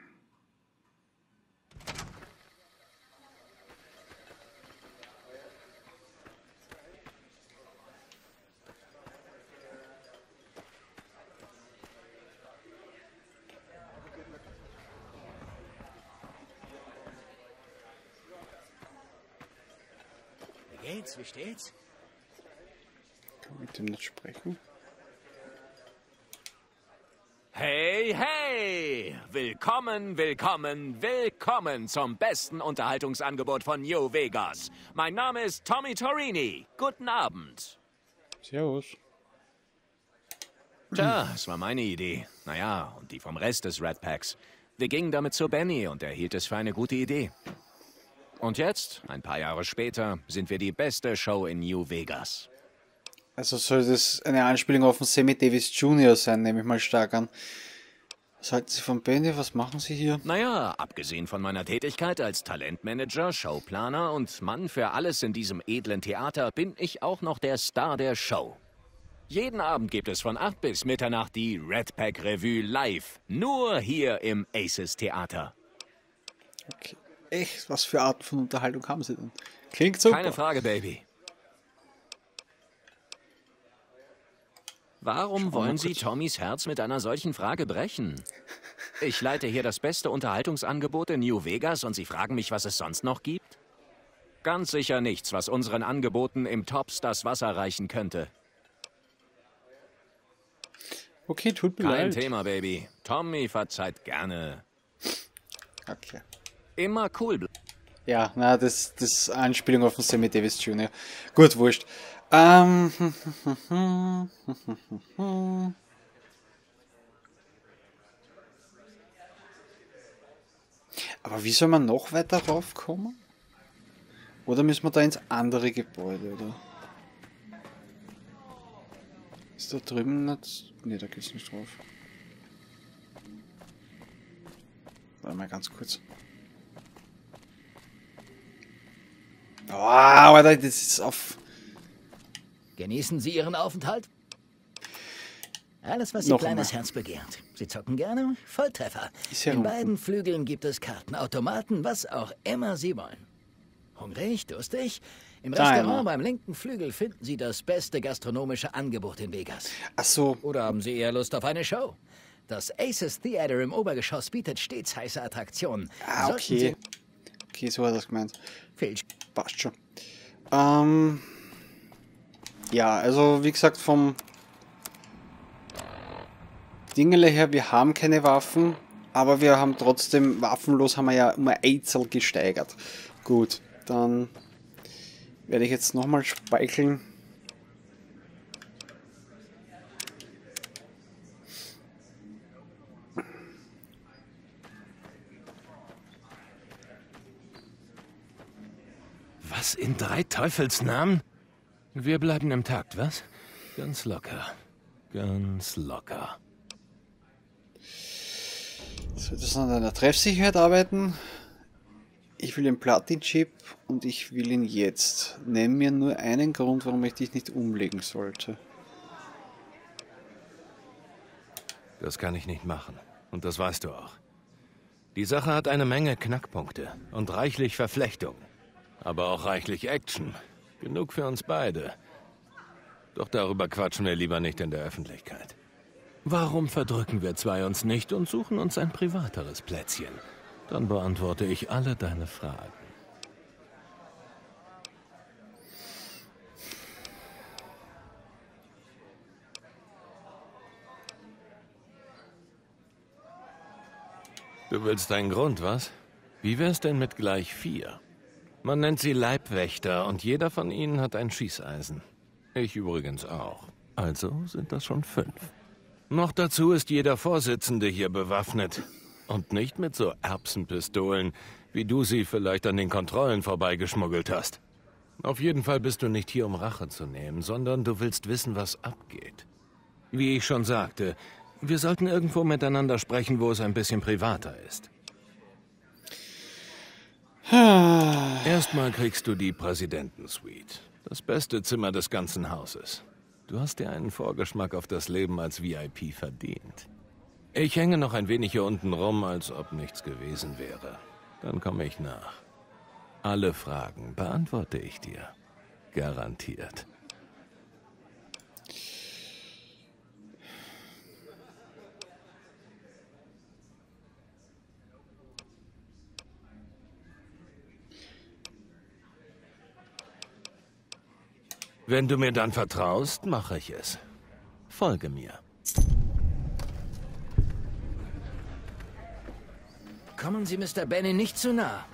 Wie geht's? Wie steht's? Kann man mit dem nicht sprechen? Hey, hey! Willkommen, willkommen, willkommen zum besten Unterhaltungsangebot von New Vegas. Mein Name ist Tommy Torini. Guten Abend. Servus. Tja, es war meine Idee. Naja, und die vom Rest des Red Packs. Wir gingen damit zu Benny und er hielt es für eine gute Idee. Und jetzt, ein paar Jahre später, sind wir die beste Show in New Vegas. Also soll das eine Anspielung auf den Sammy Davis Junior sein, nehme ich mal stark an. Was halten Sie von Benny? Was machen Sie hier? Naja, abgesehen von meiner Tätigkeit als Talentmanager, Showplaner und Mann für alles in diesem edlen Theater, bin ich auch noch der Star der Show. Jeden Abend gibt es von acht bis Mitternacht die Red Pack Revue live. Nur hier im Aces Theater. Okay. Echt? Was für Arten von Unterhaltung haben Sie denn? Klingt super. Keine Frage, Baby. Warum wollen Sie Tommys Herz mit einer solchen Frage brechen? Ich leite hier das beste Unterhaltungsangebot in New Vegas und Sie fragen mich, was es sonst noch gibt? Ganz sicher nichts, was unseren Angeboten im Tops das Wasser reichen könnte. Okay, tut mir Kein leid. Thema, Baby. Tommy verzeiht gerne. Okay. Immer cool bleiben. Ja, na, das ist Anspielung auf den Sammy Davis Junior Gut, wurscht. Ähm. Aber wie soll man noch weiter raufkommen? Oder müssen wir da ins andere Gebäude, oder? Ist da drüben nicht... Ne, da geht's nicht drauf. Warte mal ganz kurz. Oh, Alter, das ist auf... Genießen Sie Ihren Aufenthalt? Alles, was Ihr Noch kleines einmal. Herz begehrt. Sie zocken gerne? Volltreffer. Ist ja In unten. beiden Flügeln gibt es Karten, Automaten, was auch immer Sie wollen. Hungrig, durstig? Im Da Restaurant einmal. beim linken Flügel finden Sie das beste gastronomische Angebot in Vegas. Ach so. Oder haben Sie eher Lust auf eine Show? Das Aces Theater im Obergeschoss bietet stets heiße Attraktionen. Ah, Sollten okay. Sie Okay, so hat er es gemeint. Viel Passt schon. Ähm... Ja, also wie gesagt, vom Dingele her, wir haben keine Waffen, aber wir haben trotzdem, waffenlos haben wir ja um ein Eizel gesteigert. Gut, dann werde ich jetzt nochmal speicheln. Was in drei Teufelsnamen? Wir bleiben im Takt, was? Ganz locker. Ganz locker. Soll das an einer Treffsicherheit arbeiten? Ich will den Platin-Chip und ich will ihn jetzt. Nenn mir nur einen Grund, warum ich dich nicht umlegen sollte. Das kann ich nicht machen. Und das weißt du auch. Die Sache hat eine Menge Knackpunkte und reichlich Verflechtung. Aber auch reichlich Action. Genug für uns beide. Doch darüber quatschen wir lieber nicht in der Öffentlichkeit. Warum verdrücken wir zwei uns nicht und suchen uns ein privateres Plätzchen? Dann beantworte ich alle deine Fragen. Du willst einen Grund, was? Wie wär's denn mit gleich vier? Man nennt sie Leibwächter und jeder von ihnen hat ein Schießeisen. Ich übrigens auch. Also sind das schon fünf. Noch dazu ist jeder Vorsitzende hier bewaffnet. Und nicht mit so Erbsenpistolen, wie du sie vielleicht an den Kontrollen vorbeigeschmuggelt hast. Auf jeden Fall bist du nicht hier, um Rache zu nehmen, sondern du willst wissen, was abgeht. Wie ich schon sagte, wir sollten irgendwo miteinander sprechen, wo es ein bisschen privater ist. Erstmal kriegst du die Präsidentensuite. Das beste Zimmer des ganzen Hauses. Du hast dir einen Vorgeschmack auf das Leben als V I P verdient. Ich hänge noch ein wenig hier unten rum, als ob nichts gewesen wäre. Dann komme ich nach. Alle Fragen beantworte ich dir. Garantiert. Wenn du mir dann vertraust, mache ich es. Folge mir. Kommen Sie Mister Benny nicht zu nah.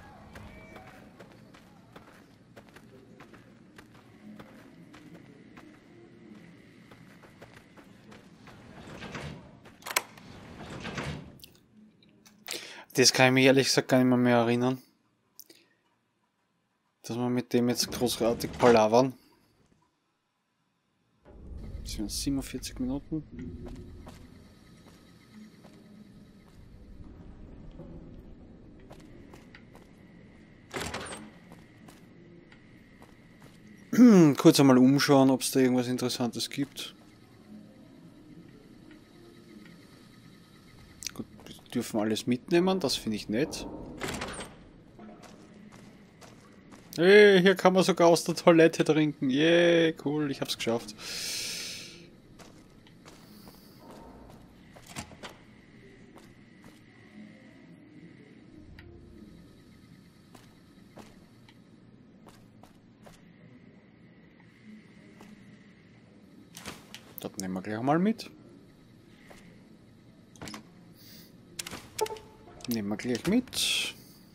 Das kann ich mich ehrlich gesagt gar nicht mehr, mehr erinnern. Dass wir mit dem jetzt großartig palavern. Das sind siebenundvierzig Minuten. Kurz einmal umschauen, ob es da irgendwas Interessantes gibt. Gut, wir dürfen alles mitnehmen, das finde ich nett. Hey, hier kann man sogar aus der Toilette trinken. Yeah, cool, ich hab's geschafft. Das nehmen wir gleich mal mit. Nehmen wir gleich mit.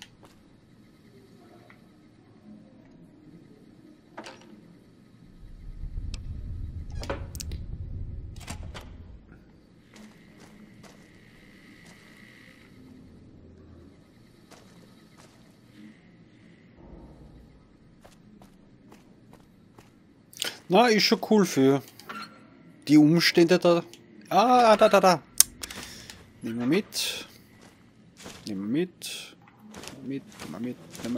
Na, ist schon cool für die Umstände da. Ah, da, da, da. Nehmen wir mit. Nehmen wir mit. Mit, nehmen wir mit, nehmen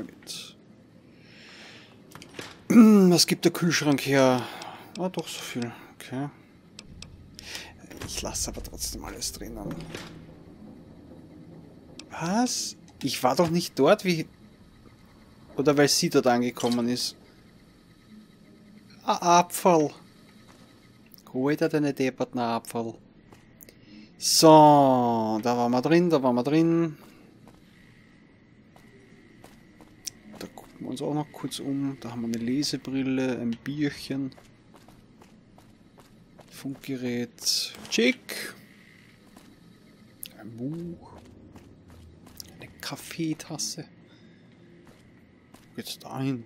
wir mit. Was gibt der Kühlschrank her? Ah, doch so viel. Okay. Ich lasse aber trotzdem alles drinnen. Was? Ich war doch nicht dort, wie... Oder weil sie dort angekommen ist. Ah, Abfall. Hol da deine depperten Abfall. So, da waren wir drin, da waren wir drin. Da gucken wir uns auch noch kurz um. Da haben wir eine Lesebrille, ein Bierchen. Funkgerät. Schick. Ein Buch. Eine Kaffeetasse. Geht's da hin?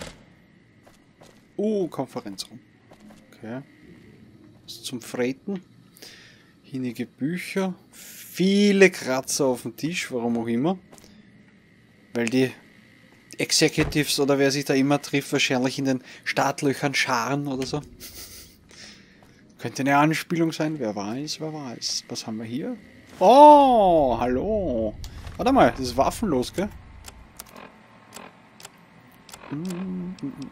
Oh, Konferenzraum. Okay. Was zum Freten. Hinige Bücher. Viele Kratzer auf dem Tisch, warum auch immer. Weil die Executives oder wer sich da immer trifft, wahrscheinlich in den Startlöchern scharen oder so. Könnte eine Anspielung sein, wer weiß, wer weiß. Was haben wir hier? Oh, hallo. Warte mal, das ist waffenlos, gell?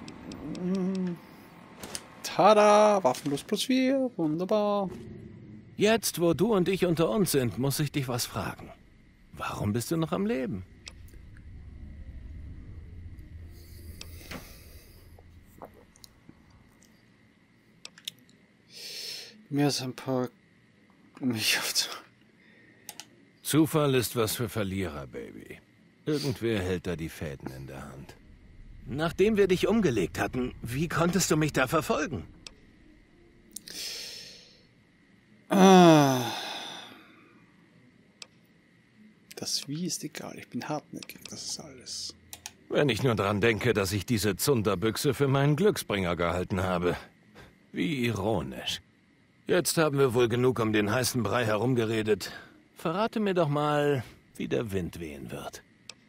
Tada, waffenlos plus vier, wunderbar. Jetzt, wo du und ich unter uns sind, muss ich dich was fragen. Warum bist du noch am Leben? Mir ist ein paar... Mich auf Zufall ist was für Verlierer, Baby. Irgendwer hält da die Fäden in der Hand. Nachdem wir dich umgelegt hatten, wie konntest du mich da verfolgen? Ah. Das Wie ist egal, ich bin hartnäckig, das ist alles. Wenn ich nur dran denke, dass ich diese Zunderbüchse für meinen Glücksbringer gehalten habe. Wie ironisch. Jetzt haben wir wohl genug um den heißen Brei herumgeredet. Verrate mir doch mal, wie der Wind wehen wird.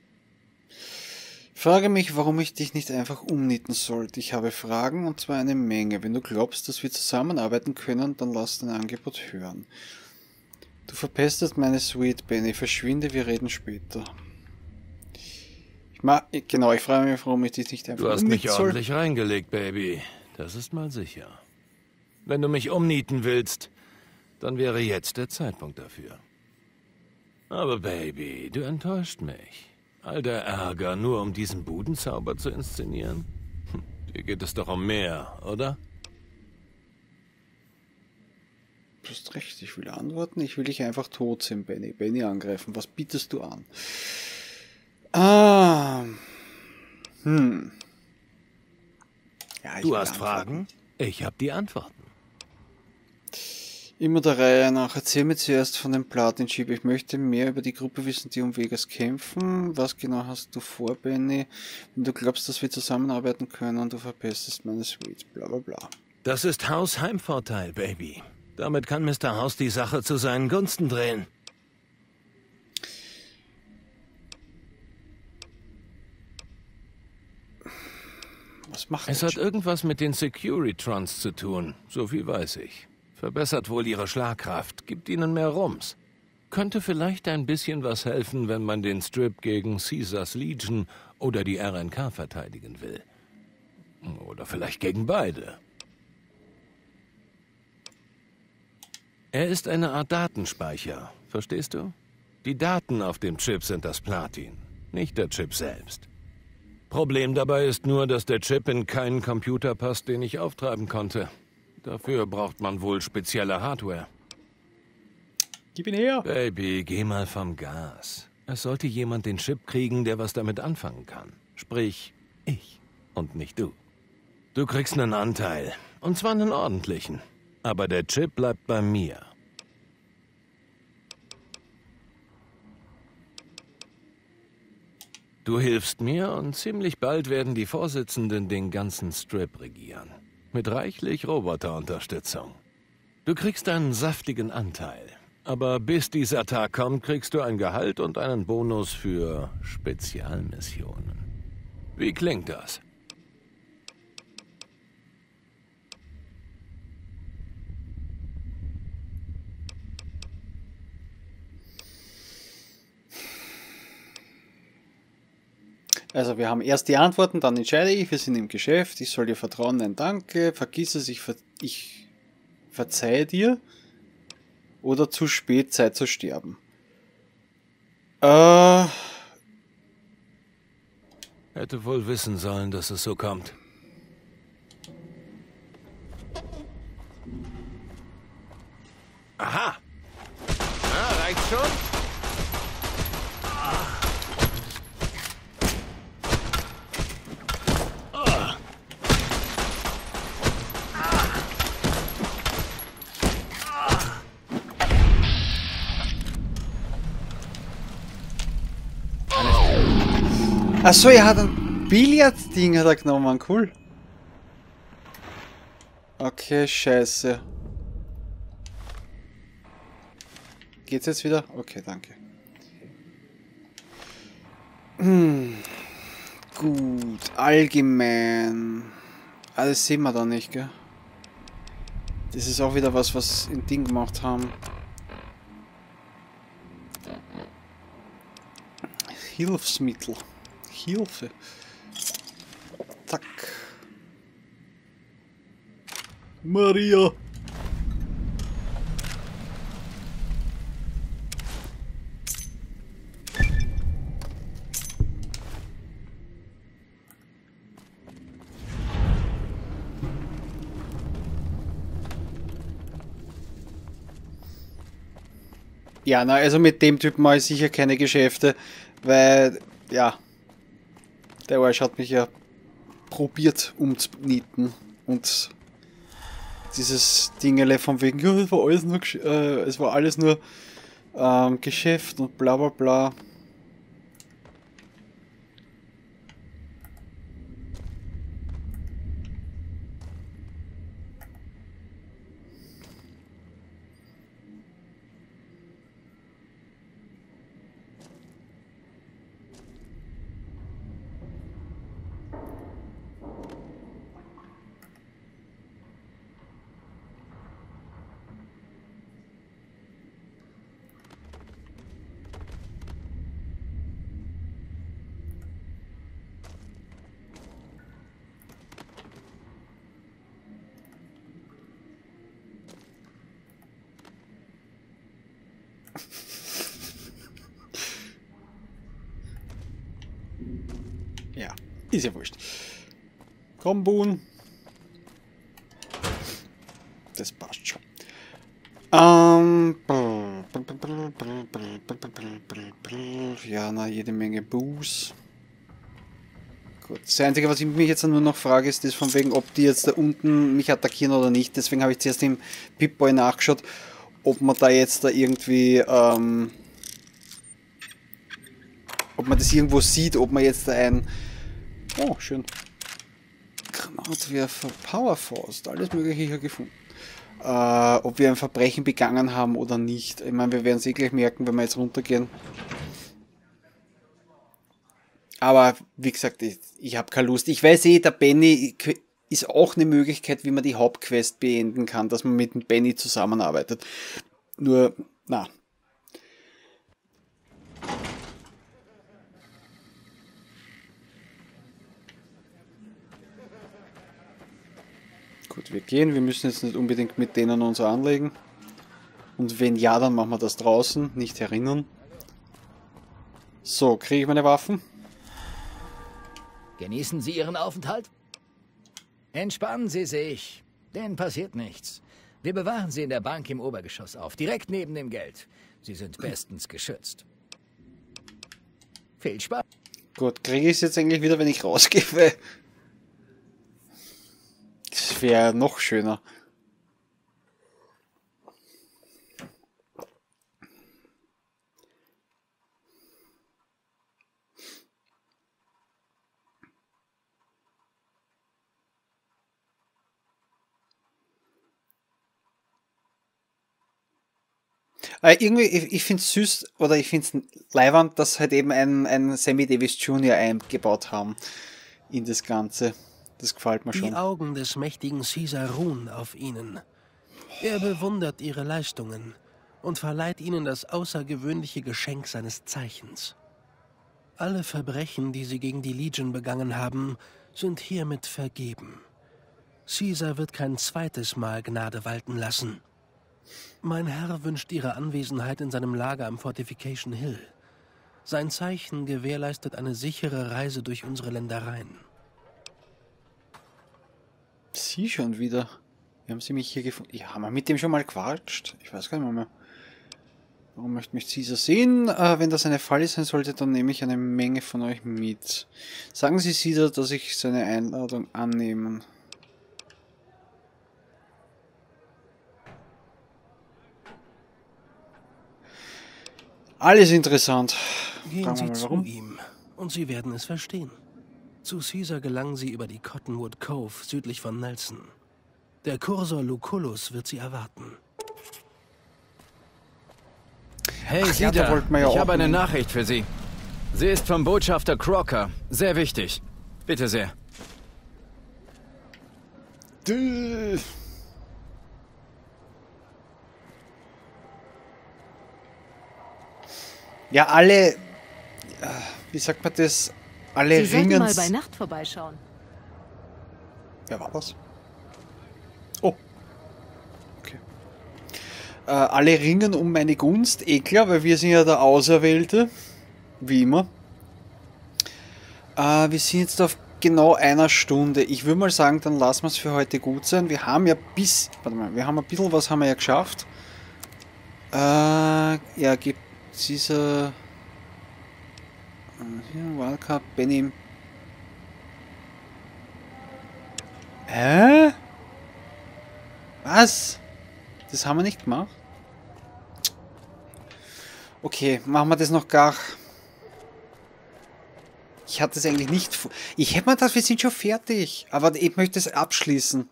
Ich frage mich, warum ich dich nicht einfach umnieten sollte. Ich habe Fragen, und zwar eine Menge. Wenn du glaubst, dass wir zusammenarbeiten können, dann lass dein Angebot hören. Du verpestest meine Suite, Benny. Verschwinde, wir reden später. Ich mag, genau, ich frage mich, warum ich dich nicht einfach Du hast umnieten mich soll. ordentlich reingelegt, Baby. Das ist mal sicher. Wenn du mich umnieten willst, dann wäre jetzt der Zeitpunkt dafür. Aber Baby, du enttäuscht mich. All der Ärger, nur um diesen Budenzauber zu inszenieren? Hm, dir geht es doch um mehr, oder? Du hast recht, ich will antworten. Ich will dich einfach tot sehen, Benny. Benny angreifen. Was bietest du an? Ah. Hm. Ja, ich Du will hast antworten. Fragen? Ich habe die Antworten. Immer der Reihe nach. Erzähl mir zuerst von dem Platin-Chip. Ich möchte mehr über die Gruppe wissen, die um Vegas kämpfen. Was genau hast du vor, Benny? Wenn du glaubst, dass wir zusammenarbeiten können und du verpestest meine Suite. Bla bla bla. Das ist House Heimvorteil, Baby. Damit kann Mister House die Sache zu seinen Gunsten drehen. Was macht Es der hat Chip? irgendwas mit den Securitrons zu tun, so viel weiß ich. Verbessert wohl ihre Schlagkraft, gibt ihnen mehr Rums. Könnte vielleicht ein bisschen was helfen, wenn man den Strip gegen Caesars Legion oder die R N K verteidigen will. Oder vielleicht gegen beide. Er ist eine Art Datenspeicher, verstehst du? Die Daten auf dem Chip sind das Platin, nicht der Chip selbst. Problem dabei ist nur, dass der Chip in keinen Computer passt, den ich auftreiben konnte. Dafür braucht man wohl spezielle Hardware. Gib ihn her. Baby, geh mal vom Gas. Es sollte jemand den Chip kriegen, der was damit anfangen kann. Sprich, ich und nicht du. Du kriegst einen Anteil. Und zwar einen ordentlichen. Aber der Chip bleibt bei mir. Du hilfst mir und ziemlich bald werden die Vorsitzenden den ganzen Strip regieren. Mit reichlich Roboterunterstützung. Du kriegst einen saftigen Anteil. Aber bis dieser Tag kommt, kriegst du ein Gehalt und einen Bonus für Spezialmissionen. Wie klingt das? Also wir haben erst die Antworten, dann entscheide ich, wir sind im Geschäft, ich soll dir vertrauen, nein danke, vergiss es, ich, ver ich verzeihe dir oder zu spät, Zeit zu sterben. Äh... Hätte wohl wissen sollen, dass es so kommt. Aha! Na, reicht schon? Achso, er hat ein Billard-Ding hat er genommen, cool. Okay, scheiße. Geht's jetzt wieder? Okay, danke. Hm. Gut, allgemein. Alles sehen wir da nicht, gell? Das ist auch wieder was, was ein Ding gemacht haben. Hilfsmittel. Hilfe. Zack. Ja, na, also mit dem Typen mache ich sicher keine Geschäfte, weil, ja, der Arsch hat mich ja probiert umzunieten und dieses Dingele von wegen, ja, es war alles nur, äh, es war alles nur ähm, Geschäft und bla bla bla. Ja, ist ja wurscht. Komm, Boon. Das passt schon. Ähm. Ja, na, jede Menge Buß. Gut. Das Einzige, was ich mich jetzt nur noch frage, ist das von wegen, ob die jetzt da unten mich attackieren oder nicht. Deswegen habe ich zuerst im Pip-Boy nachgeschaut, ob man da jetzt da irgendwie, ähm, ob man das irgendwo sieht, ob man jetzt da ein, oh, schön, Granatwerfer, Powerfaust, alles mögliche hier gefunden. Äh, ob wir ein Verbrechen begangen haben oder nicht. Ich meine, wir werden es eh gleich merken, wenn wir jetzt runtergehen. Aber, wie gesagt, ich, ich habe keine Lust. Ich weiß eh, der Benny ist auch eine Möglichkeit, wie man die Hauptquest beenden kann, dass man mit dem Benny zusammenarbeitet. Nur, na. Gut, wir gehen. Wir müssen jetzt nicht unbedingt mit denen uns anlegen. Und wenn ja, dann machen wir das draußen. Nicht erinnern. So, kriege ich meine Waffen? Genießen Sie Ihren Aufenthalt? Entspannen Sie sich, denn passiert nichts. Wir bewahren Sie in der Bank im Obergeschoss auf, direkt neben dem Geld. Sie sind bestens geschützt. Viel Spaß. Gut, kriege ich es jetzt eigentlich wieder, wenn ich rausgehe? Das wäre noch schöner. Äh, irgendwie, ich, ich finde es süß, oder ich finde es leiwand, dass halt eben ein, ein Sammy Davis Junior eingebaut haben in das Ganze. Das gefällt mir schon. Die Augen des mächtigen Caesar ruhen auf ihnen. Er bewundert ihre Leistungen und verleiht ihnen das außergewöhnliche Geschenk seines Zeichens. Alle Verbrechen, die sie gegen die Legion begangen haben, sind hiermit vergeben. Caesar wird kein zweites Mal Gnade walten lassen. Mein Herr wünscht Ihre Anwesenheit in seinem Lager am Fortification Hill. Sein Zeichen gewährleistet eine sichere Reise durch unsere Ländereien. Sie schon wieder. Wie haben Sie mich hier gefunden? Ja, haben wir mit dem schon mal gequatscht? Ich weiß gar nicht mehr. Warum möchte mich Caesar sehen? Äh, wenn das eine Falle sein sollte, dann nehme ich eine Menge von euch mit. Sagen Sie Caesar, dass ich seine Einladung annehmen. Alles interessant. Gehen Sie zu ihm und Sie werden es verstehen. Zu Caesar gelangen Sie über die Cottonwood Cove südlich von Nelson. Der Kursor Lucullus wird Sie erwarten. Hey, Ach, ja, Caesar, ja ich habe eine Nachricht für Sie. Sie ist vom Botschafter Crocker. Sehr wichtig. Bitte sehr. Duh. Ja, alle, wie sagt man das, alle Sie sollten Ringens... mal bei Nacht vorbeischauen. Wer war das? Oh. Okay. Äh, alle ringen um meine Gunst, eh klar, weil wir sind ja der Auserwählte, wie immer. Äh, wir sind jetzt auf genau einer Stunde. Ich würde mal sagen, dann lassen wir es für heute gut sein. Wir haben ja bis, warte mal, wir haben ein bisschen was haben wir ja geschafft. Äh, ja, gibt dieser hier, Wildcard Benny. Hä? Was? Das haben wir nicht gemacht? Okay, machen wir das noch gar. Ich hatte es eigentlich nicht vor. Ich hätte mir gedacht, wir sind schon fertig. Aber ich möchte es abschließen.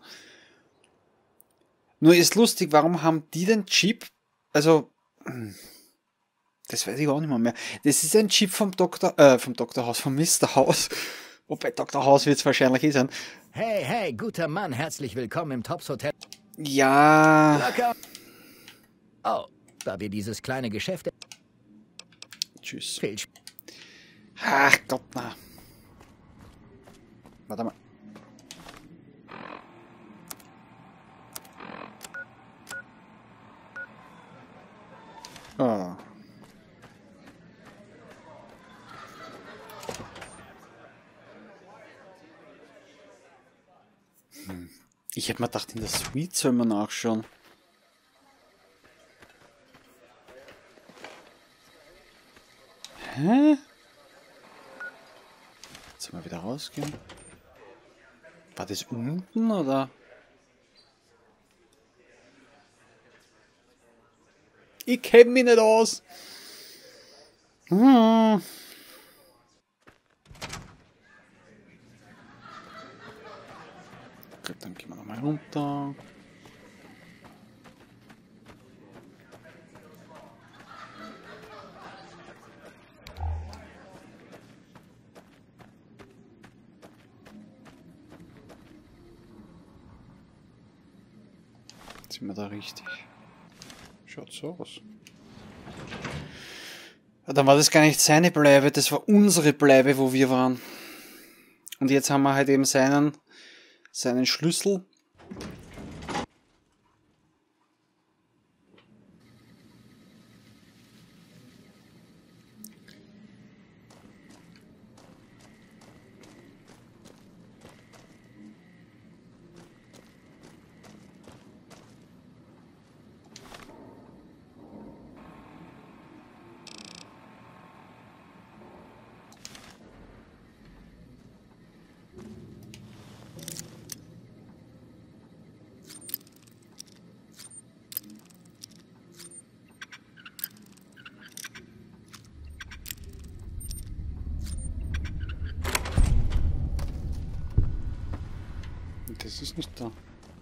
Nur ist lustig, warum haben die den Chip? Also, das weiß ich auch nicht mehr mehr. Das ist ein Chip vom Doktor, äh, vom Doktor House, vom Mister House. Wobei Doktor House wird es wahrscheinlich eh sein. Hey, hey, guter Mann, herzlich willkommen im Tops Hotel. Ja. Locker. Oh, da wir dieses kleine Geschäft... Tschüss. Viel Sp Ach Gott, na. Warte mal. Oh. Hm. Ich hätte mir gedacht, in der Suite soll man nachschauen. Hä? Jetzt mal wieder rausgehen. War das unten oder? Ich kenn mich nicht aus. Hm. Gut, dann gehen wir nochmal runter. Sind wir da richtig? Schaut so aus. Ja, dann war das gar nicht seine Bleibe, das war unsere Bleibe, wo wir waren. Und jetzt haben wir halt eben seinen, seinen Schlüssel. Das ist nicht da.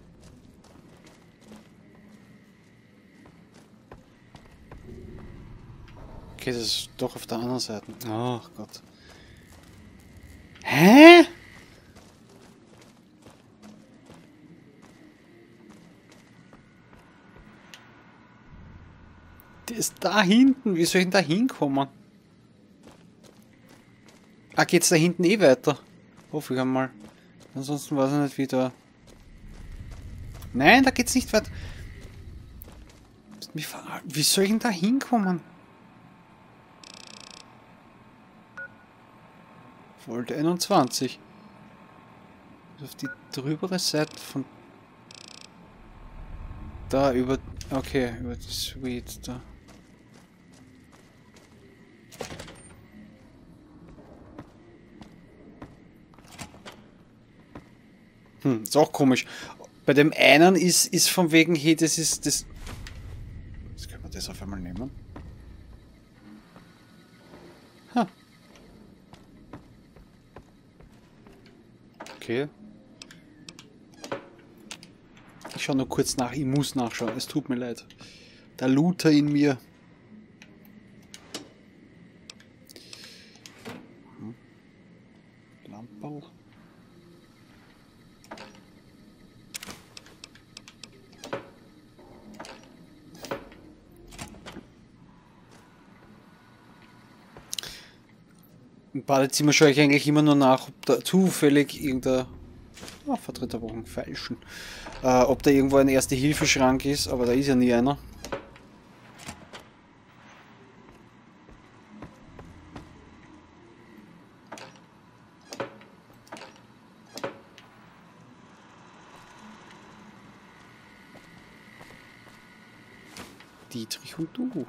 Okay, das ist doch auf der anderen Seite. Ach Gott. Hä? Die ist da hinten. Wie soll ich denn da hinkommen? Ah, geht's da hinten eh weiter? Hoffe ich einmal. Ansonsten weiß ich nicht, wie da... Nein, da geht's nicht weiter. Wie soll ich denn da hinkommen? Volt einundzwanzig. Auf die drübere Seite von... Da über... Okay, über die Suite da. Hm, ist auch komisch. Bei dem einen ist, ist von wegen, hey, das ist das... Jetzt können wir das auf einmal nehmen. Ha. Okay. Ich schaue nur kurz nach. Ich muss nachschauen. Es tut mir leid. Der Looter in mir. Hm. Lampe. Im Badezimmer schaue ich eigentlich immer nur nach, ob da zufällig irgendein... Ah, vor dritter Woche feilschen. Äh, ob da irgendwo ein Erste-Hilfe-Schrank ist, aber da ist ja nie einer. Dietrich und du.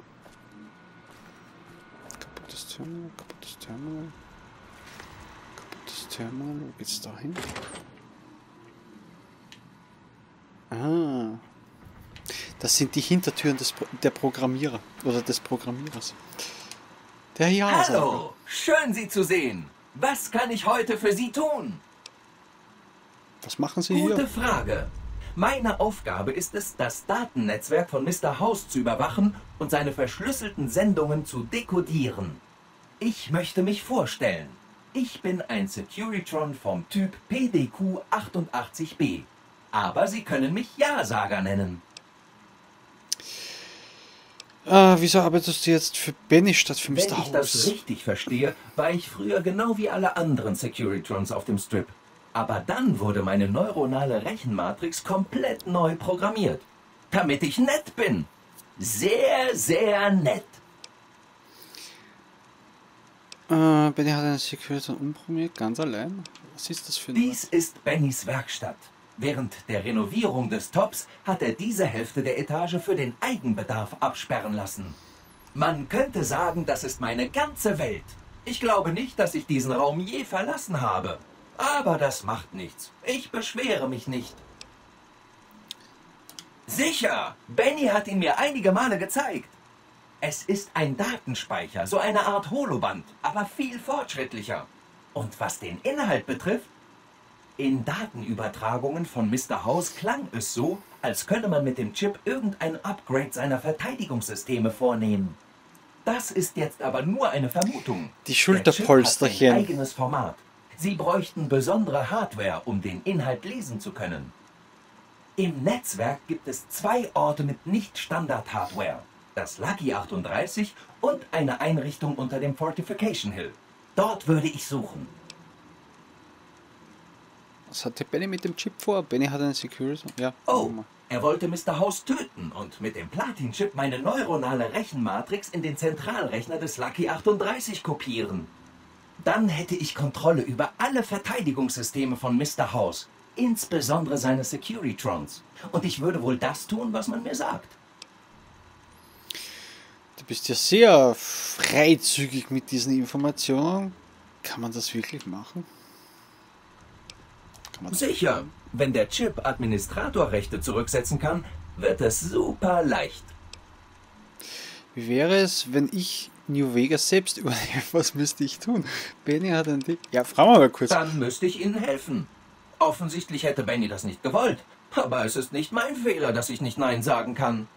Kaputtes Terminal, kaputtes Terminal. Kaputtes Terminal, wo geht's da hin? Ah. Das sind die Hintertüren des Pro der Programmierer oder des Programmierers. Der Ja. Hallo, schön Sie zu sehen. Was kann ich heute für Sie tun? Was machen Sie Gute hier? Gute Frage. Meine Aufgabe ist es, das Datennetzwerk von Mister House zu überwachen und seine verschlüsselten Sendungen zu dekodieren. Ich möchte mich vorstellen. Ich bin ein Securitron vom Typ P D Q achtundachtzig B. Aber Sie können mich Ja-Sager nennen. Äh, wieso arbeitest du jetzt für Benny statt für Wenn Mister ich das House? richtig verstehe, war ich früher genau wie alle anderen Securitrons auf dem Strip. Aber dann wurde meine neuronale Rechenmatrix komplett neu programmiert. Damit ich nett bin. Sehr, sehr nett. Äh, Benny hat einen Securiton umprogrammiert, ganz allein. Was ist das für ein... Dies ist Bennys Werkstatt. Während der Renovierung des Tops hat er diese Hälfte der Etage für den Eigenbedarf absperren lassen. Man könnte sagen, das ist meine ganze Welt. Ich glaube nicht, dass ich diesen Raum je verlassen habe. Aber das macht nichts. Ich beschwere mich nicht. Sicher! Benny hat ihn mir einige Male gezeigt. Es ist ein Datenspeicher, so eine Art Holoband, aber viel fortschrittlicher. Und was den Inhalt betrifft, in Datenübertragungen von Mister House klang es so, als könne man mit dem Chip irgendein Upgrade seiner Verteidigungssysteme vornehmen. Das ist jetzt aber nur eine Vermutung. Die Schulterpolsterchen. Der Chip hat ein eigenes Format. Sie bräuchten besondere Hardware, um den Inhalt lesen zu können. Im Netzwerk gibt es zwei Orte mit Nicht-Standard-Hardware. Das Lucky achtunddreißig und eine Einrichtung unter dem Fortification Hill. Dort würde ich suchen. Was hatte Benny mit dem Chip vor? Benny hat einen Security. Ja. Oh, er wollte Mister House töten und mit dem Platin-Chip meine neuronale Rechenmatrix in den Zentralrechner des Lucky achtunddreißig kopieren. Dann hätte ich Kontrolle über alle Verteidigungssysteme von Mister House, insbesondere seine Securitrons. Und ich würde wohl das tun, was man mir sagt. Du bist ja sehr freizügig mit diesen Informationen. Kann man das wirklich machen? Kann man das Sicher. machen? Wenn der Chip Administratorrechte zurücksetzen kann, wird es super leicht. Wie wäre es, wenn ich New Vegas selbst übernehme? Was müsste ich tun? Benny hat ein Ding. Ja, fragen wir mal kurz. Dann müsste ich Ihnen helfen. Offensichtlich hätte Benny das nicht gewollt. Aber es ist nicht mein Fehler, dass ich nicht Nein sagen kann.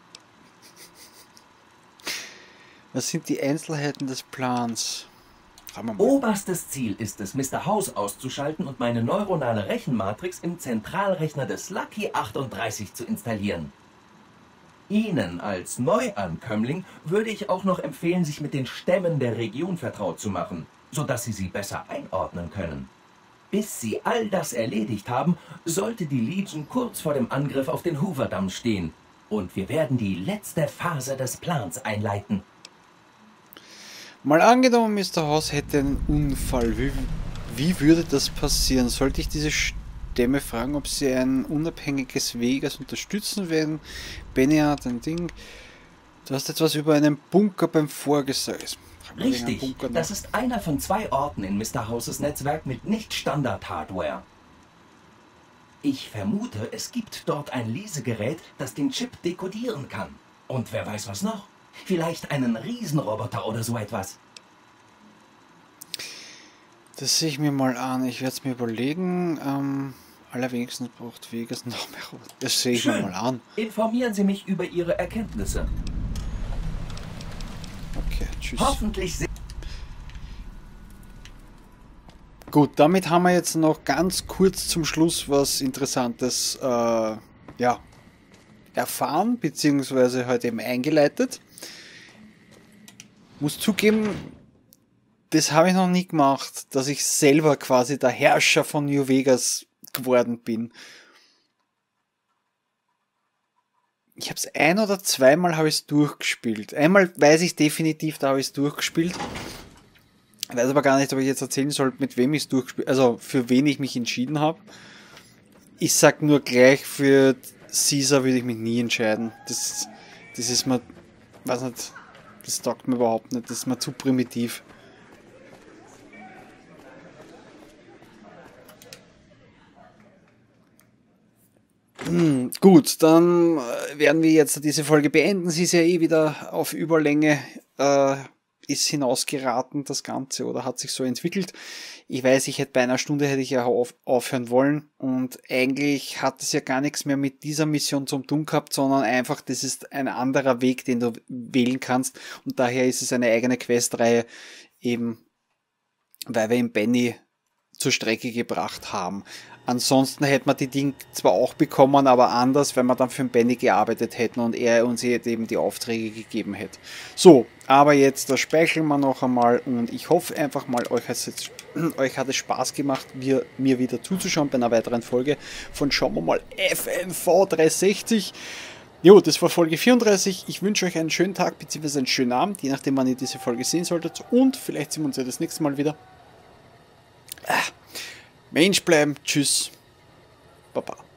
Was sind die Einzelheiten des Plans? Oberstes Ziel ist es, Mister House auszuschalten und meine neuronale Rechenmatrix im Zentralrechner des Lucky achtunddreißig zu installieren. Ihnen als Neuankömmling würde ich auch noch empfehlen, sich mit den Stämmen der Region vertraut zu machen, sodass Sie sie besser einordnen können. Bis Sie all das erledigt haben, sollte die Legion kurz vor dem Angriff auf den Hoover-Damm stehen. Und wir werden die letzte Phase des Plans einleiten. Mal angenommen, Mister House hätte einen Unfall. Wie, wie würde das passieren? Sollte ich diese Stämme fragen, ob sie ein unabhängiges Vegas unterstützen werden? Benny hat ein Ding. Du hast etwas über einen Bunker beim Vorgesagt. Richtig, das ist einer von zwei Orten in Mister Houses Netzwerk mit Nicht-Standard-Hardware. Ich vermute, es gibt dort ein Lesegerät, das den Chip dekodieren kann. Und wer weiß was noch? Vielleicht einen Riesenroboter oder so etwas. Das sehe ich mir mal an. Ich werde es mir überlegen. Ähm, allerwenigstens braucht Vegas noch mehr Roboter. Das sehe ich mir mal an. Informieren Sie mich über Ihre Erkenntnisse. Okay, tschüss. Hoffentlich se- Gut, damit haben wir jetzt noch ganz kurz zum Schluss was Interessantes äh, ja, erfahren, beziehungsweise heute eben eingeleitet. Muss zugeben, das habe ich noch nie gemacht, dass ich selber quasi der Herrscher von New Vegas geworden bin. Ich habe es ein oder zweimal habe ich es durchgespielt. Einmal weiß ich definitiv, da habe ich es durchgespielt. Ich weiß aber gar nicht, ob ich jetzt erzählen soll, mit wem ich es durchgespielt, also für wen ich mich entschieden habe. Ich sag nur gleich, für Caesar würde ich mich nie entscheiden. Das, das ist mir weiß nicht, das taugt mir überhaupt nicht, das ist mir zu primitiv. Hm, gut, dann werden wir jetzt diese Folge beenden. Sie ist ja eh wieder auf Überlänge, äh, ist hinausgeraten, das Ganze, oder hat sich so entwickelt. Ich weiß, ich hätte bei einer Stunde hätte ich ja auf, aufhören wollen, und eigentlich hat es ja gar nichts mehr mit dieser Mission zum tun gehabt, sondern einfach, das ist ein anderer Weg, den du wählen kannst, und daher ist es eine eigene Questreihe, eben weil wir ihn Benny zur Strecke gebracht haben. Ansonsten hätte man die Dinge zwar auch bekommen, aber anders, wenn wir dann für den Benny gearbeitet hätten und er uns eben die Aufträge gegeben hätte. So, aber jetzt das speichern wir noch einmal, und ich hoffe einfach mal, euch hat es, jetzt, euch hat es Spaß gemacht, mir, mir wieder zuzuschauen bei einer weiteren Folge von Schauen wir mal F N V dreihundertsechzig. Jo, das war Folge vierunddreißig. Ich wünsche euch einen schönen Tag bzw. einen schönen Abend, je nachdem, wann ihr diese Folge sehen solltet, und vielleicht sehen wir uns ja das nächste Mal wieder. Ah. Mensch bleiben, tschüss, Baba.